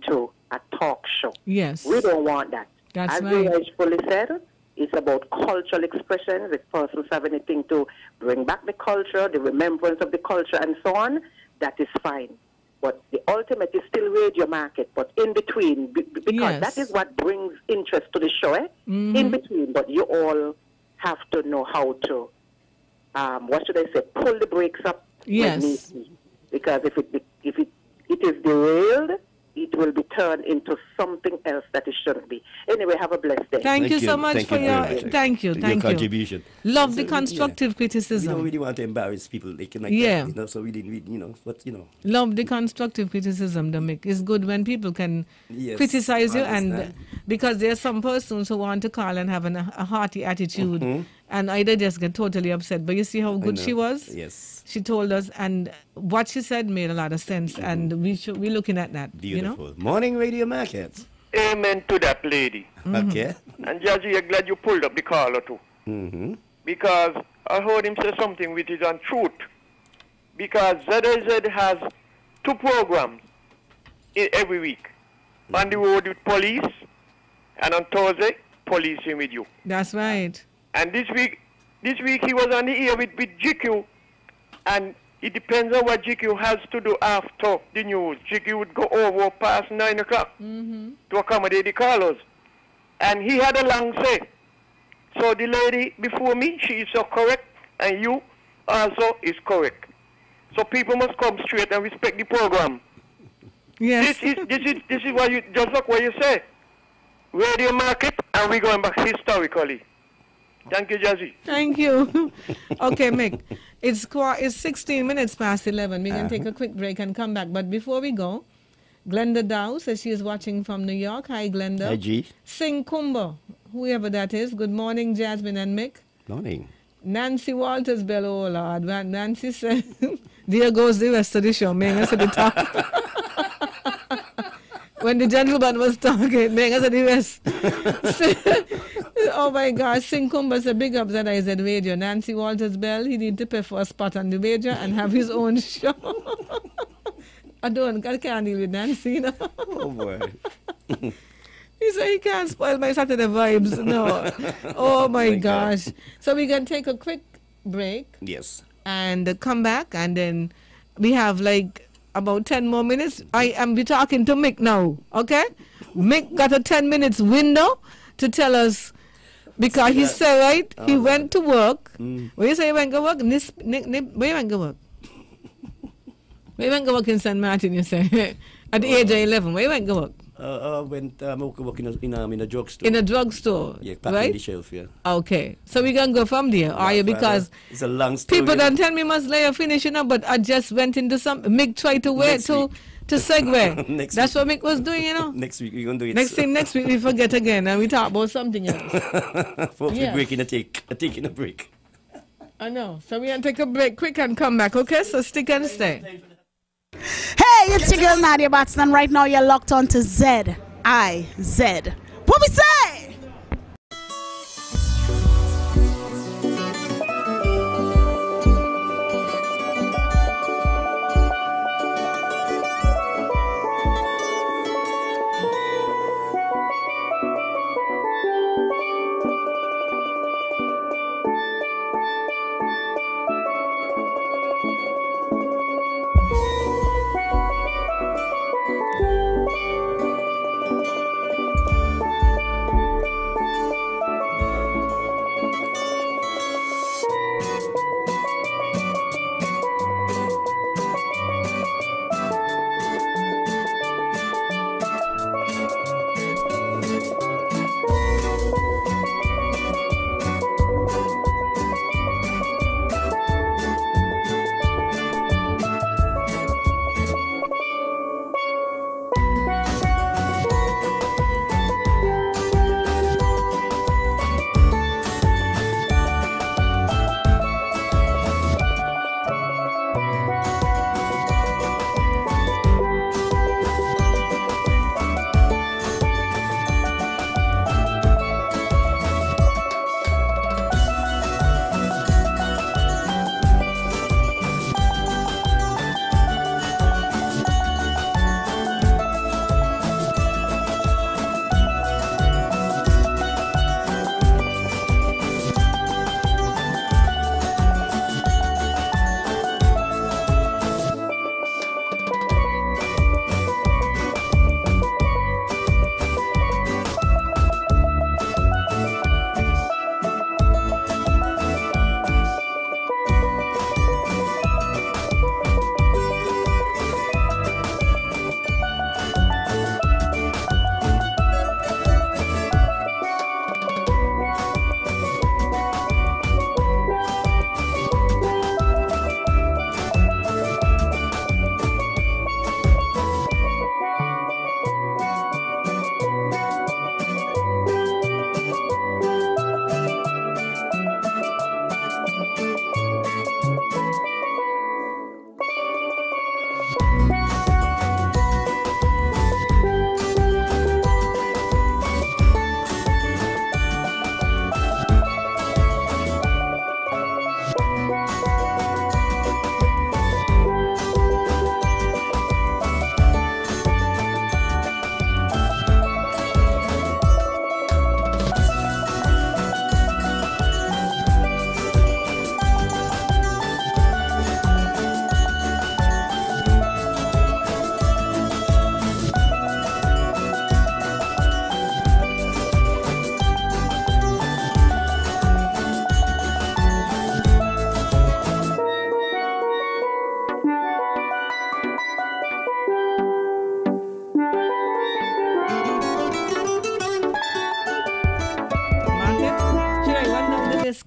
a talk show. Yes. We don't want that. That's As right. As fully said, it's about cultural expressions. If persons have anything to bring back the culture, the remembrance of the culture, and so on, that is fine. But the ultimate is still radio market. But in between, be- because Yes. that is what brings interest to the show, eh? Mhm. In between. But you all have to know how to, um, what should I say, pull the brakes up. Yes. When need be. Because if it if it it is derailed, it will be turned into something else that it shouldn't be. Anyway, have a blessed day. Thank, you so much Thank for you your, very much. thank you, Your thank you. contribution. Love So, the yeah. constructive We criticism. don't really want to embarrass people like, like Yeah. that, you know, so we didn't, we, you know, but, you know. Love the constructive criticism, Dominic. It's good when people can Yes, criticize you, understand. and because there are some persons who want to call and have an, a hearty attitude, Mhm. and either just get totally upset. But you see how I good know. she was? Yes. She told us, and what she said made a lot of sense, and we should, we're looking at that. Beautiful. You know? Morning Radio Market. Amen to that lady. Okay. And Jazzy, I'm glad you pulled up the caller too. Mm-hmm. Because I heard him say something which is untruth. Because Z I Z has two programs in, every week. On the road with police, and on Thursday, policing with you. That's right. And this week, this week he was on the air with, with G Q, and it depends on what G Q has to do after the news. G Q would go over past nine o'clock Mm-hmm. to accommodate the callers. And he had a long say. So the lady before me, she is so correct, and you also is correct. So people must come straight and respect the program. Yes. This is this is this is what you just look what you say. Radio market, and we're going back historically. Thank you, Jazzy. Thank you. Okay, Mick. It's qua- it's sixteen minutes past eleven. We're going Uh-huh. to take a quick break and come back. But before we go, Glenda Dow says she is watching from New York. Hi, Glenda. Hi, G. Sing Kumba, whoever that is. Good morning, Jasmine and Mick. Morning. Nancy Walters Bell, oh Lord. When Nancy said, there goes the rest of the show. May I say the top. When the gentleman was talking, may I say the rest. Oh my gosh, Sing Kumba said, big up that I said radio. Nancy Walters Bell, he need to pay for a spot on the radio and have his own show. I don't, I can't deal with Nancy, you know. Oh, boy. He said he can't spoil my Saturday vibes. No. Oh my my God. gosh. So we're going to take a quick break Yes. and uh, come back, and then we have like about ten more minutes. I am be talking to Mick now, okay? Mick got a ten minutes window to tell us, because he said, right, he Oh, went to work. Mm. Where you say he went to work? Nis, ni, ni, where you went to work? Where you went to work in Saint Martin, you say? At the age of eleven, where you went to work? Uh, I went, um, I work in a, in a, in a drugstore. In a drugstore, Yeah, packing right? the shelf, yeah. Okay, so we can go from there, are you? Well, Because it's a long story. people don't tell me must lay a finish, you know, but I just went into some, Mick tried to wait Next to, week. to segue. Next That's what Mick was doing, you know. Next week we're going to do it. Next thing, next week we forget again and we talk about something else. Folks, Yes. we're breaking a take, a taking a break. I know. So we're going to take a break quick and come back, okay? So stick and stay. Hey, it's your girl Nadia Batson, and right now you're locked on to Z I Z. What we say?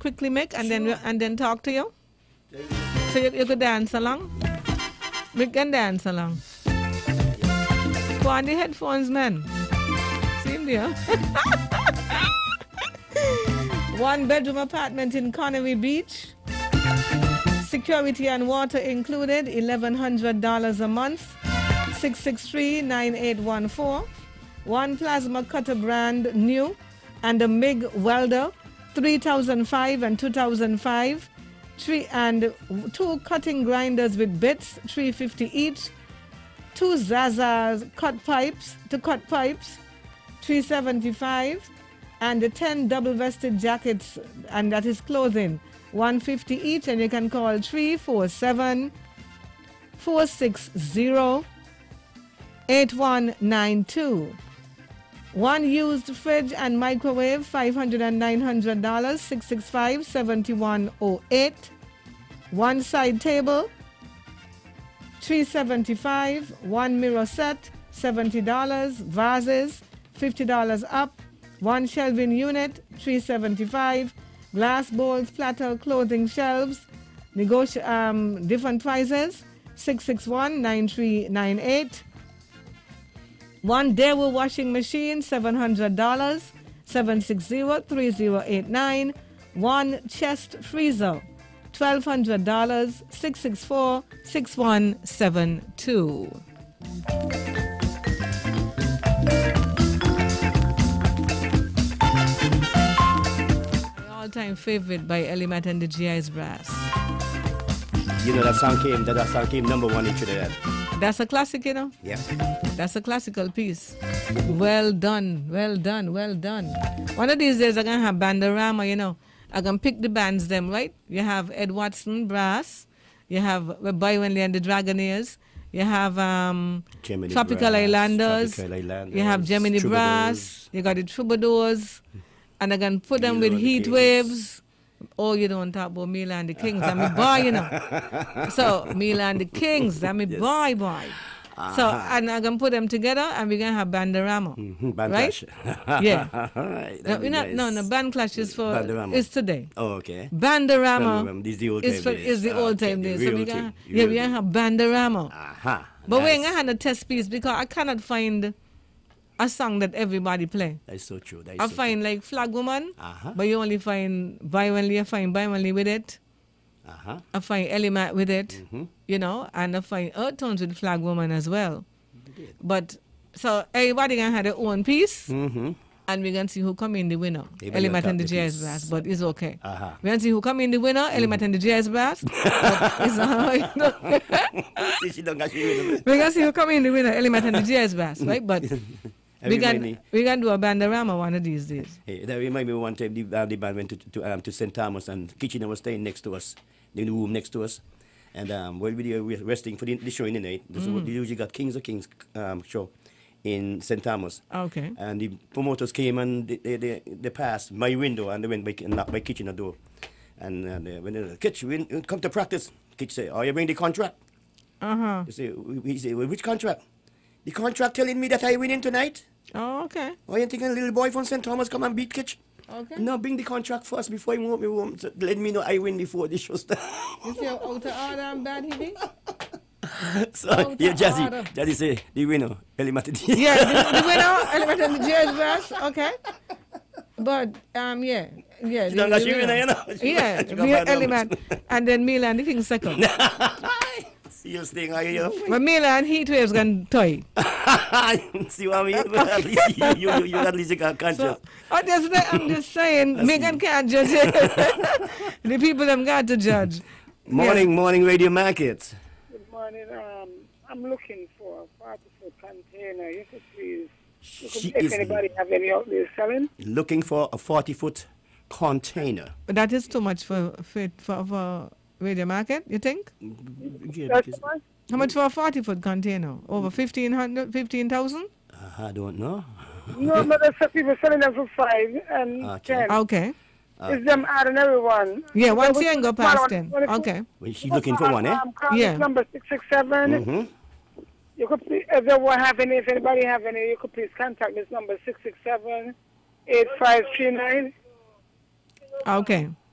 quickly, Mick, and then and then talk to you? So you, you could dance along? We can dance along. Go on the headphones, man. Same deal. One bedroom apartment in Connery Beach. Security and water included, eleven hundred dollars a month. six six three, nine eight one four. One plasma cutter brand new and a M I G welder, three thousand five and two thousand five. Three and two cutting grinders with bits, three hundred fifty each. Two Zaza cut pipes to cut pipes, three hundred seventy-five. And the ten double vested jackets, and that is clothing, one hundred fifty each. And you can call three four seven, four six zero, eight one nine two. One used fridge and microwave, five hundred dollars and nine hundred dollars, six six five, seven one zero eight. One side table, three hundred seventy-five. One mirror set, seventy dollars. Vases, fifty dollars up. One shelving unit, three hundred seventy-five. Glass bowls, platter, clothing shelves, negoti- um, different prices, six six one, nine three nine eight. One Daewoo washing machine, seven hundred dollars, seven six zero, three zero eight nine. One chest freezer, twelve hundred dollars, six six four, six one seven two. My all-time favorite by Elimat and the G I's Brass. You know that song came, that, that song came number one in Trinidad. That's a classic, you know? Yeah. That's a classical piece. Well done, well done, well done. One of these days I'm going to have Bandorama, you know. I'm going to pick the bands them, right? You have Ed Watson, Brass. You have Boy Wenley and the Dragonaires. You have um, Tropical Brass, Islanders. Tropical Islanders. You have Gemini Brass. You got the Troubadours. And I'm going to put them with Heat Waves. Oh, you don't talk about Mila and the Kings. I'm a boy, you know. So, Mila and the Kings. I'm a yes. boy, boy. Uh-huh. So, and I'm going to put them together and we're going to have Bandorama. Mm-hmm. Band right? Clash. Yeah. All right. No, not, nice. no, no, Band Clash is for, Bandorama. It's today. Oh, okay. Bandorama, Bandorama. This is the old is, time for, days. is the oh, old okay. time days. The So, we're going yeah, we to have Bandorama. Uh-huh. But nice. we're going to have a test piece because I cannot find a song that everybody play. That's so true. That is I so find true. like Flag Woman, uh-huh. but you only find Byronley, I find Byronley with it. Uh-huh. I find Elimat with it, mm-hmm. you know, and I find Earth Tones with Flag Woman as well. But, so everybody gonna have their own piece, mm-hmm. and we're gonna see who come in the winner. Elimat and the J S Brass, but it's okay. Uh-huh. We're gonna see who come in the winner, mm-hmm. Elimat and the J S Brass. It's all right. We're gonna see who come in the winner, Elimat and the J S Brass, right? But we can we can do a Bandorama one of these days. Hey, that remind me one time the, uh, the band went to to, um, to Saint Thomas and Kitchener was staying next to us, in the room next to us, and um, while we were resting for the, the show in the night, this mm. they usually got Kings of Kings um, show in Saint Thomas. Okay. And the promoters came and they they, they, they passed my window and they went by knocked my Kitchener door, and uh, they, when they Kitch, we come to practice. Kitch say, "Oh, you bring the contract?" Uh huh. He say, "He say, well, which contract?" The contract telling me that I win in tonight. Oh, okay. Oh, you think a little boy from Saint Thomas come and beat Kitch? Okay. No, bring the contract first before you want me home. So let me know I win before the show starts. You see how out of order and bad he did? So, yeah, Jazzy, Jazzy say, the winner, Elimat. Yeah, the, the winner, Elimat and the J S Brass, okay. But, um, yeah, yeah. She the, don't got the you winner, you know. Yeah, Elimat, and then Mila and the King second. You sting, are you? But Mila and Heat Waves can toy. See what I mean? But at least you, you, you, you at least got conscious. So, oh, that's, I'm just saying, Megan can't judge it. The people have got to judge. Morning, yes. morning radio market. Good morning. Um, I'm looking for a forty-foot container. You could please, you could, She if is anybody have any out there selling. Looking for a forty-foot container. But that is too much for for, for, for radio market, you think? Yeah, That's much? How much for a forty-foot container? Over fifteen hundred, fifteen thousand? Uh, I don't know. No, but there's some people selling them for five and Okay. ten. Okay. Uh, It's them ordinary one. Yeah, once So you ain't go small past one, ten. twenty-four. Okay. Well, she's looking for one, eh? Um, call Yeah. this number six six seven. Mm-hmm. You could please, if they will have any, if anybody have any, you could please contact this number six six seven, eight five three nine. Okay.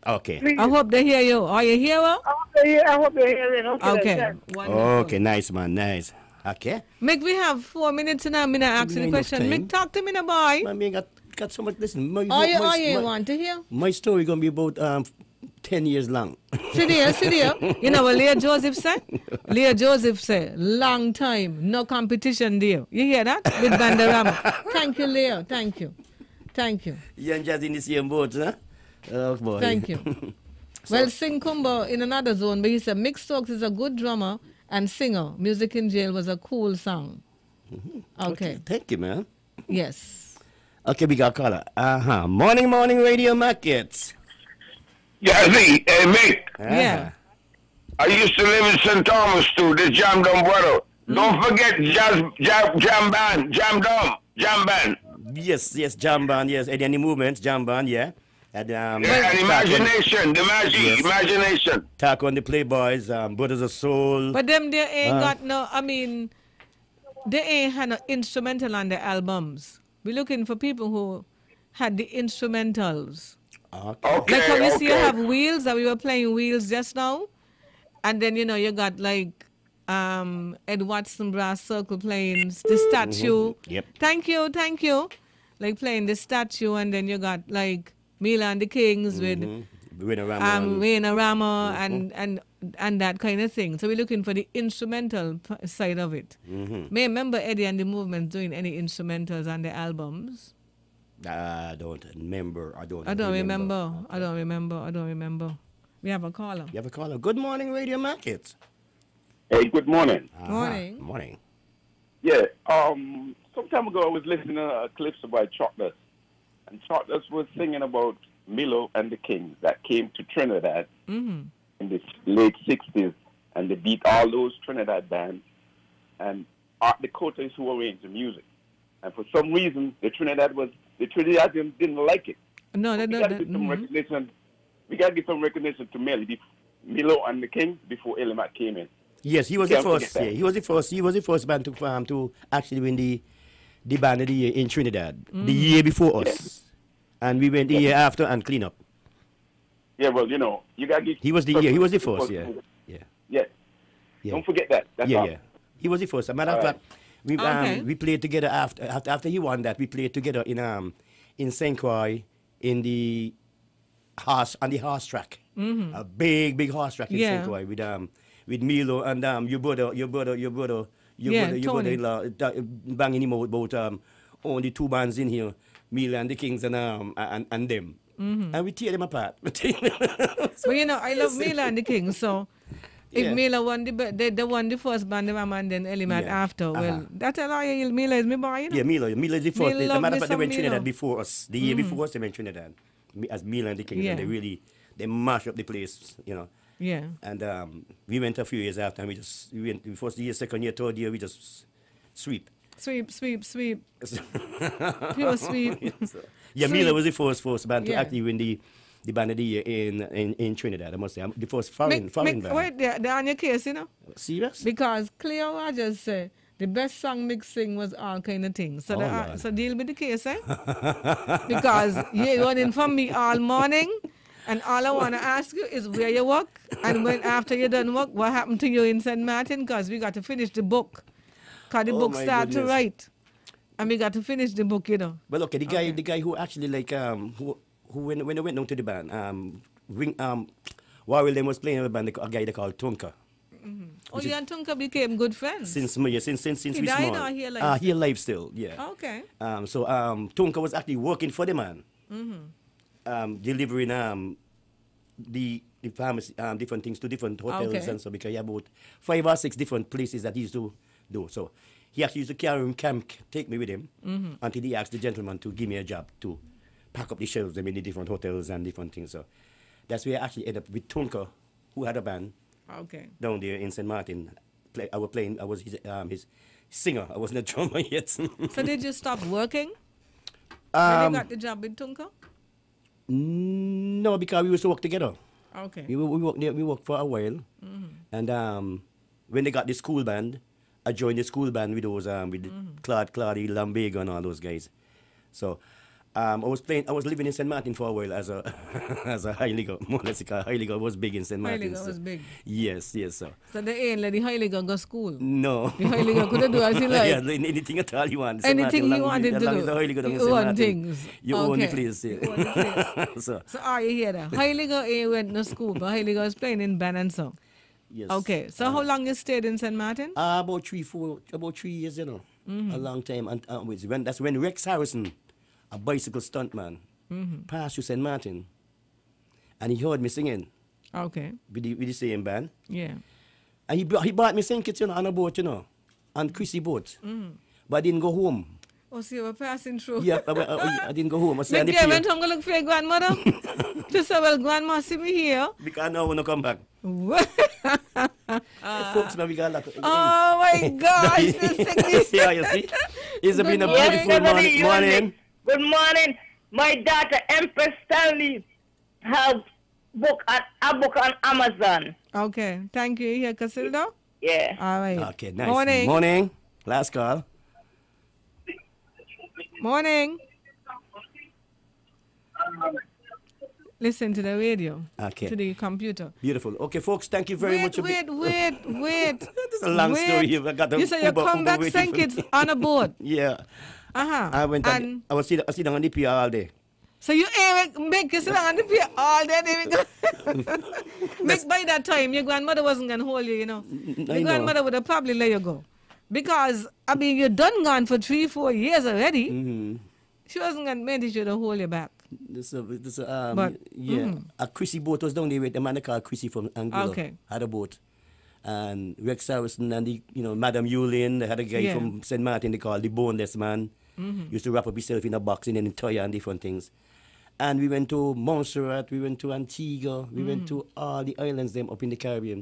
Okay. Please. I hope they hear you. Are you here? I hope they hear, I hope they're hearing. Okay. Okay. then. Okay, nice, man, nice. Okay. Mick, we have four minutes now. I'm going to ask you the Enough question. time. Mick, talk to me now, boy. I mean, got, got so much, listen. My, Are you, my, are you my, want to hear? my story going to be about um, ten years long. Sit here, sit here. You know what Leah Joseph said? Leah Joseph said, long time, no competition there. You hear that? With Bandarama. Thank you, Leah. Thank you. Thank you. You and just in the same boat, huh? Oh, boy. Thank you. Well, Sing Kumbo in another zone, but he said Mick Stokes is a good drummer and singer. Music in Jail was a cool song. Mm-hmm. Okay. Okay. Thank you, man. Yes. Okay, we got a caller. Uh-huh. Morning, morning, Radio Markets. Yeah, Z, hey, Mick. Yeah. I used to live in Saint Thomas too, the Jam Dum brother. Mm. Don't forget Jazz, jam, jam Band, Jam Dum, Jam Band. Yes, yes, Jam Band, yes. Any, any movements, Jam Band, yeah. And, um, yeah, and imagination, the magic, yes. imagination. Talk on the Playboys, um, Brothers of Soul. But them, they ain't Uh. got no, I mean, they ain't had no instrumental on the albums. We're looking for people who had the instrumentals. Okay. Okay, Like how you see you okay. have Wheels, that we were playing Wheels just now. And then, you know, you got like um, Ed Watson Brass Circle playing the statue. Mm-hmm. Yep. Thank you, thank you. Like playing the statue, and then you got like Mila and the Kings with Wayne Rama um, and- Wayne Rama and, and, and that kind of thing. So we're looking for the instrumental p- side of it. Mhm. May I remember Eddie and the Movement doing any instrumentals on the albums? I don't remember. I don't I don't remember. I don't remember. I don't remember. We have a caller. You have a caller. Good morning, Radio Markets. Hey, good morning. Uh-huh. Morning. Morning. Yeah, um, some time ago I was listening to a clip by Chockless, and Chockless was singing about Milo and the Kings that came to Trinidad Mm-hmm. in the late sixties, and they beat all those Trinidad bands, and Art Dakota is who arranged the music. And for some reason, the Trinidad was the Trinidadians didn't like it. No, that, we that, got to that, give some mhm. recognition. We got to give some recognition to Melo, Milo and the Kings before Elimat came in. Yes, he was Can't the first. forget Yeah, that. he was the first. He was the first band to um, to actually win the the band of the year in Trinidad the Mm. year before us, Yeah. and we went the year after and clean up. Yeah, well, you know, you got to give. He was the yeah, he was the first. Yeah, yeah, Yeah. yeah. Don't forget that. That's yeah, all. yeah. He was the first. As a matter of All fact, we Okay. um, we played together after after after he won that. We played together in um in Saint Croix in the horse on the horse track. Mhm. A big big horse track in Yeah. Saint Croix with um with Milo and um your brother your brother your brother your Yeah, brother your Tony. brother-in-law da- banging him out about um only two bands in here, Milo and the Kings and um and and them. Mhm. And we tear them apart. Well, you know, I love Mila and the Kings, so if Yeah. Mila won the be- they, they won the first band, and then Elimat Yeah. after, well, Uh-huh. that's a lie. Mila is my boy, you know. Yeah, Milo. Milo is the first. Me As a love matter me of fact, they some went Trinidad Milo. before us. The year Mhm. before us, they went Trinidad Me- as Milo and the Kings. Yeah. And they really, they mash up the place, you know. Yeah. And um, we went a few years after, and we just, we went, the first year, second year, third year, we just sweep. Sweep, sweep, sweep. Pure sweep. So, yeah, Sweep. Milo was the first, first band to Yeah. actually win the, the band of the year in, in, in Trinidad, I must say. The first foreign, Make- foreign make- band. wait, they're, they're on your case, you know? Serious? Because Cleo Rogers said the best song mixing was all kind of things. So, Oh, the, uh, Lord. so deal with the case, eh? Because you're running from me all morning, and all I want to ask you is where you work, and when after you done work, what happened to you in Saint Martin? Because we got to finish the book. Because the Oh, book my start to goodness. write. And we got to finish the book, you know. Well, okay, the guy, the guy who actually like um who who when when they went down to the band um ring um while William was playing in the band, a guy they called Tonka. Oh, Which you is- and Tunka became good friends. Since yeah, since since since He we died small. or he alive Ah, still? he alive still. Yeah. Okay. Um. So um, Tonka was actually working for the man. Mm-hmm. Um, delivering um the the pharmacy um different things to different hotels Okay. and so because he had about five or six different places that he used to do. So he actually used to carry him camp, take me with him Mhm. until he asked the gentleman to give me a job to pack up the shelves them in the different hotels and different things. So that's where I actually ended up with Tonka, who had a band Okay. down there in Saint Martin. Play, I was playing. I was his um his singer. I wasn't a drummer yet. So did you stop working when um, you got the job with Tunka? no, because we used to work together. Okay. We, we worked there, we worked for a while, Mhm. and um, when they got the school band, I joined the school band with those um with Mhm. Claude, Claude, Lambeга and all those guys. So Um, I was playing. I was living in Saint Martin for a while as a as a high leaguer. More or less, a high leaguer was big in Saint High Martin. leaguer so- was big. Yes, yes, sir. So the ain't let the high leaguer go school. No. The high leaguer could do as he like. Yeah, anything at all you want. Saint Anything Martin, he long- wanted as to long do. as the high leaguer down He in Saint own Martin, things. You own the Okay. place. Yeah. You own the place. so, So are you hear that? High leaguer ain't went to school, but high leaguer was playing in band and song. yes. Okay. So how long you stayed in Saint Martin? Uh, about three, four, about three years, you know. Mhm. A long time. And uh, with- when, that's when Rex Harrison, a bicycle stuntman, Mhm. passed through Saint Martin. And he heard me singing Okay. with the, with the same band. Yeah. And he, brought, he bought me Saint Kitts, you know, on a boat, you know, on Chrissy boat. Mhm. But I didn't go home. Oh, so you were passing through. Yeah, I, I, I didn't go home. I said, Make you went home to look for your grandmother? To say, well, grandma, see me here. because now I want to come back. Hey, folks, now we got a lot of... Oh, my gosh. This thing is... yeah, you see? It's been a Good morning. beautiful morning. morning. Good morning. My daughter Empress Stanley have book on, a book on Amazon. Okay. Thank you. You hear Casildo? Yeah. All right. Okay, nice. Morning. Morning. Last call. Morning. Listen to the radio. Okay. To the computer. Beautiful. Okay, folks, thank you very wait, much. Wait, wait, wait. This is a long wait. story here. I got the You say you Uber- come Uber back waiting Saint for Kitts me. on a boat. Yeah. Uh-huh. I went and and I was sitting, I sit down on the pier all day. So you ain't make you sit down on the pier all day. David. Make by that time, your grandmother wasn't going to hold you, you know. Your I know. grandmother would have probably let you go. Because, I mean, you're done gone for three, four years already. Mm-hmm. She wasn't going to maybe she would have hold you back. This, uh, this, uh, um, But, yeah, mhm. a Chrissy boat was down there with a man called Chrissy from Anguilla. Okay. Had a boat. And Rex Harrison and the, you know, Madam Yulin, they had a guy Yeah. from Saint Martin they called the Boneless Man. Mhm. Used to wrap up himself in a box and then toy and different things. And we went to Montserrat, we went to Antigua, we went Mhm. to all the islands them up in the Caribbean.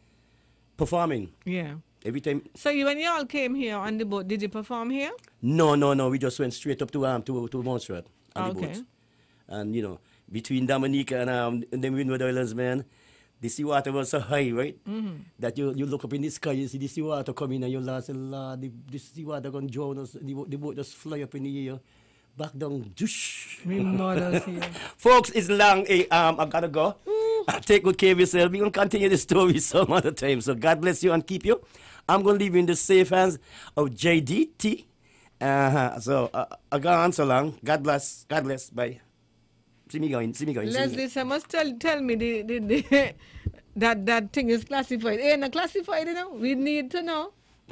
Performing. Yeah. Every time. So you, when you all came here on the boat, did you perform here? No, no, no. We just went straight up to um to to Montserrat on the Okay. boat. And you know, between Dominica and um and the Windward Islands, man, the seawater was so high, right? Mhm. That you you look up in the sky, you see the seawater coming, and you laugh, say, Lord, the, the seawater gonna drown us. The, boat- the boat just fly up in the air, back down, doosh. We mothers here. Folks, it's long. eh, um, I gotta go. Take good care of yourself. We're gonna continue the story some other time. So God bless you and keep you. I'm gonna leave you in the safe hands of J D T. Uh-huh. So uh, I go on so long. God bless. God bless. Bye. See me going. See me going. see me Leslie, so must tell tell me the, the, the that that thing is classified. Ain't not classified, you know. We need to know.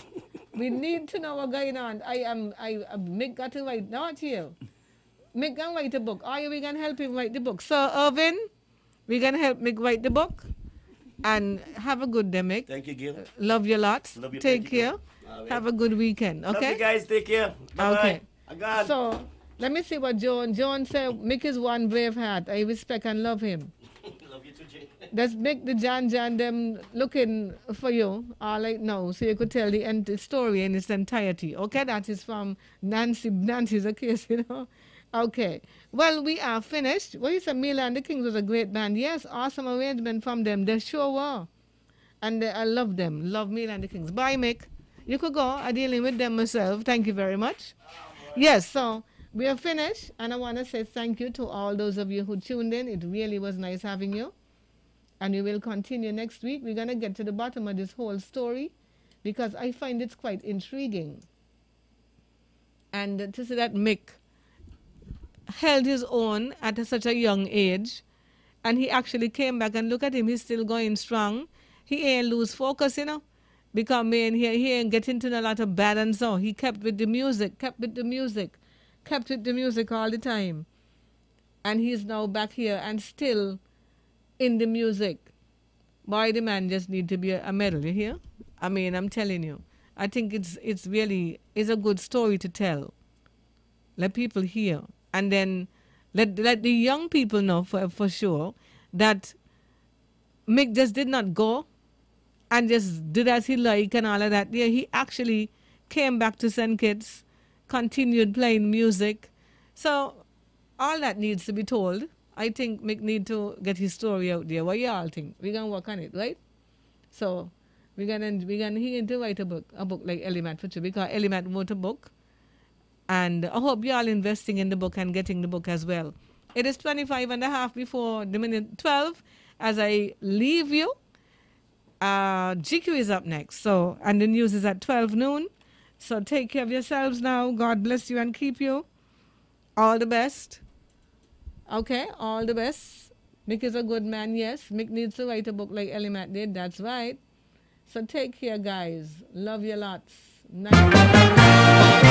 We need to know what's going on. I am I, I Mick got to write not here. Mick can write a book. Are you we can help him write the book? Sir Irvin, we can help Mick write the book. And have a good day, Mick. Thank you, Gil. Love you lots. Love you, Take thank you, care. Gil. All right. Have a good weekend. Love Okay. you guys. Take care. Bye-bye. Okay. I got. So let me see what Joan. Joan said, Mick is one brave heart. I respect and love him. Love you too, Jay. Let's make the Jan Jan them looking for you all right now, so you could tell the ent- story in its entirety. Okay, that is from Nancy. Nancy's a case, you know. Okay. Well, we are finished. What you said, Mila and the Kings was a great band. Yes, awesome arrangement from them. They sure were. And uh, I love them. Love Mila and the Kings. Bye, Mick. You could go. I'm dealing with them myself. Thank you very much. Yes, so we are finished. And I want to say thank you to all those of you who tuned in. It really was nice having you. And we will continue next week. We're going to get to the bottom of this whole story because I find it's quite intriguing. And uh, to see that Mick held his own at a, such a young age, and he actually came back and look at him, he's still going strong. He ain't lose focus, you know, because man, he, he ain't get into a lot of balance. So he kept with the music, kept with the music, kept with the music all the time. And he's now back here and still in the music. Boy, the man just need to be a, a medal, you hear? I mean, I'm telling you. I think it's it's really, it's a good story to tell. Let people hear. And then let let the young people know for, for sure that Mick just did not go and just did as he liked and all of that. Yeah, he actually came back to Saint Kitts, continued playing music. So all that needs to be told. I think Mick need to get his story out there. What y'all think? We're gonna work on it, right? So we're gonna we're gonna he need to write a book, a book like Ellie Matt for sure, because Ellie Matt wrote a book. And I hope you all investing in the book and getting the book as well. It is twenty-five and a half before the minute twelve. As I leave you, uh, G Q is up next. So, and the news is at twelve noon. So take care of yourselves now. God bless you and keep you. All the best. Okay, all the best. Mick is a good man, yes. Mick needs to write a book like Ellie Matt did. That's right. So take care, guys. Love you lots. Night.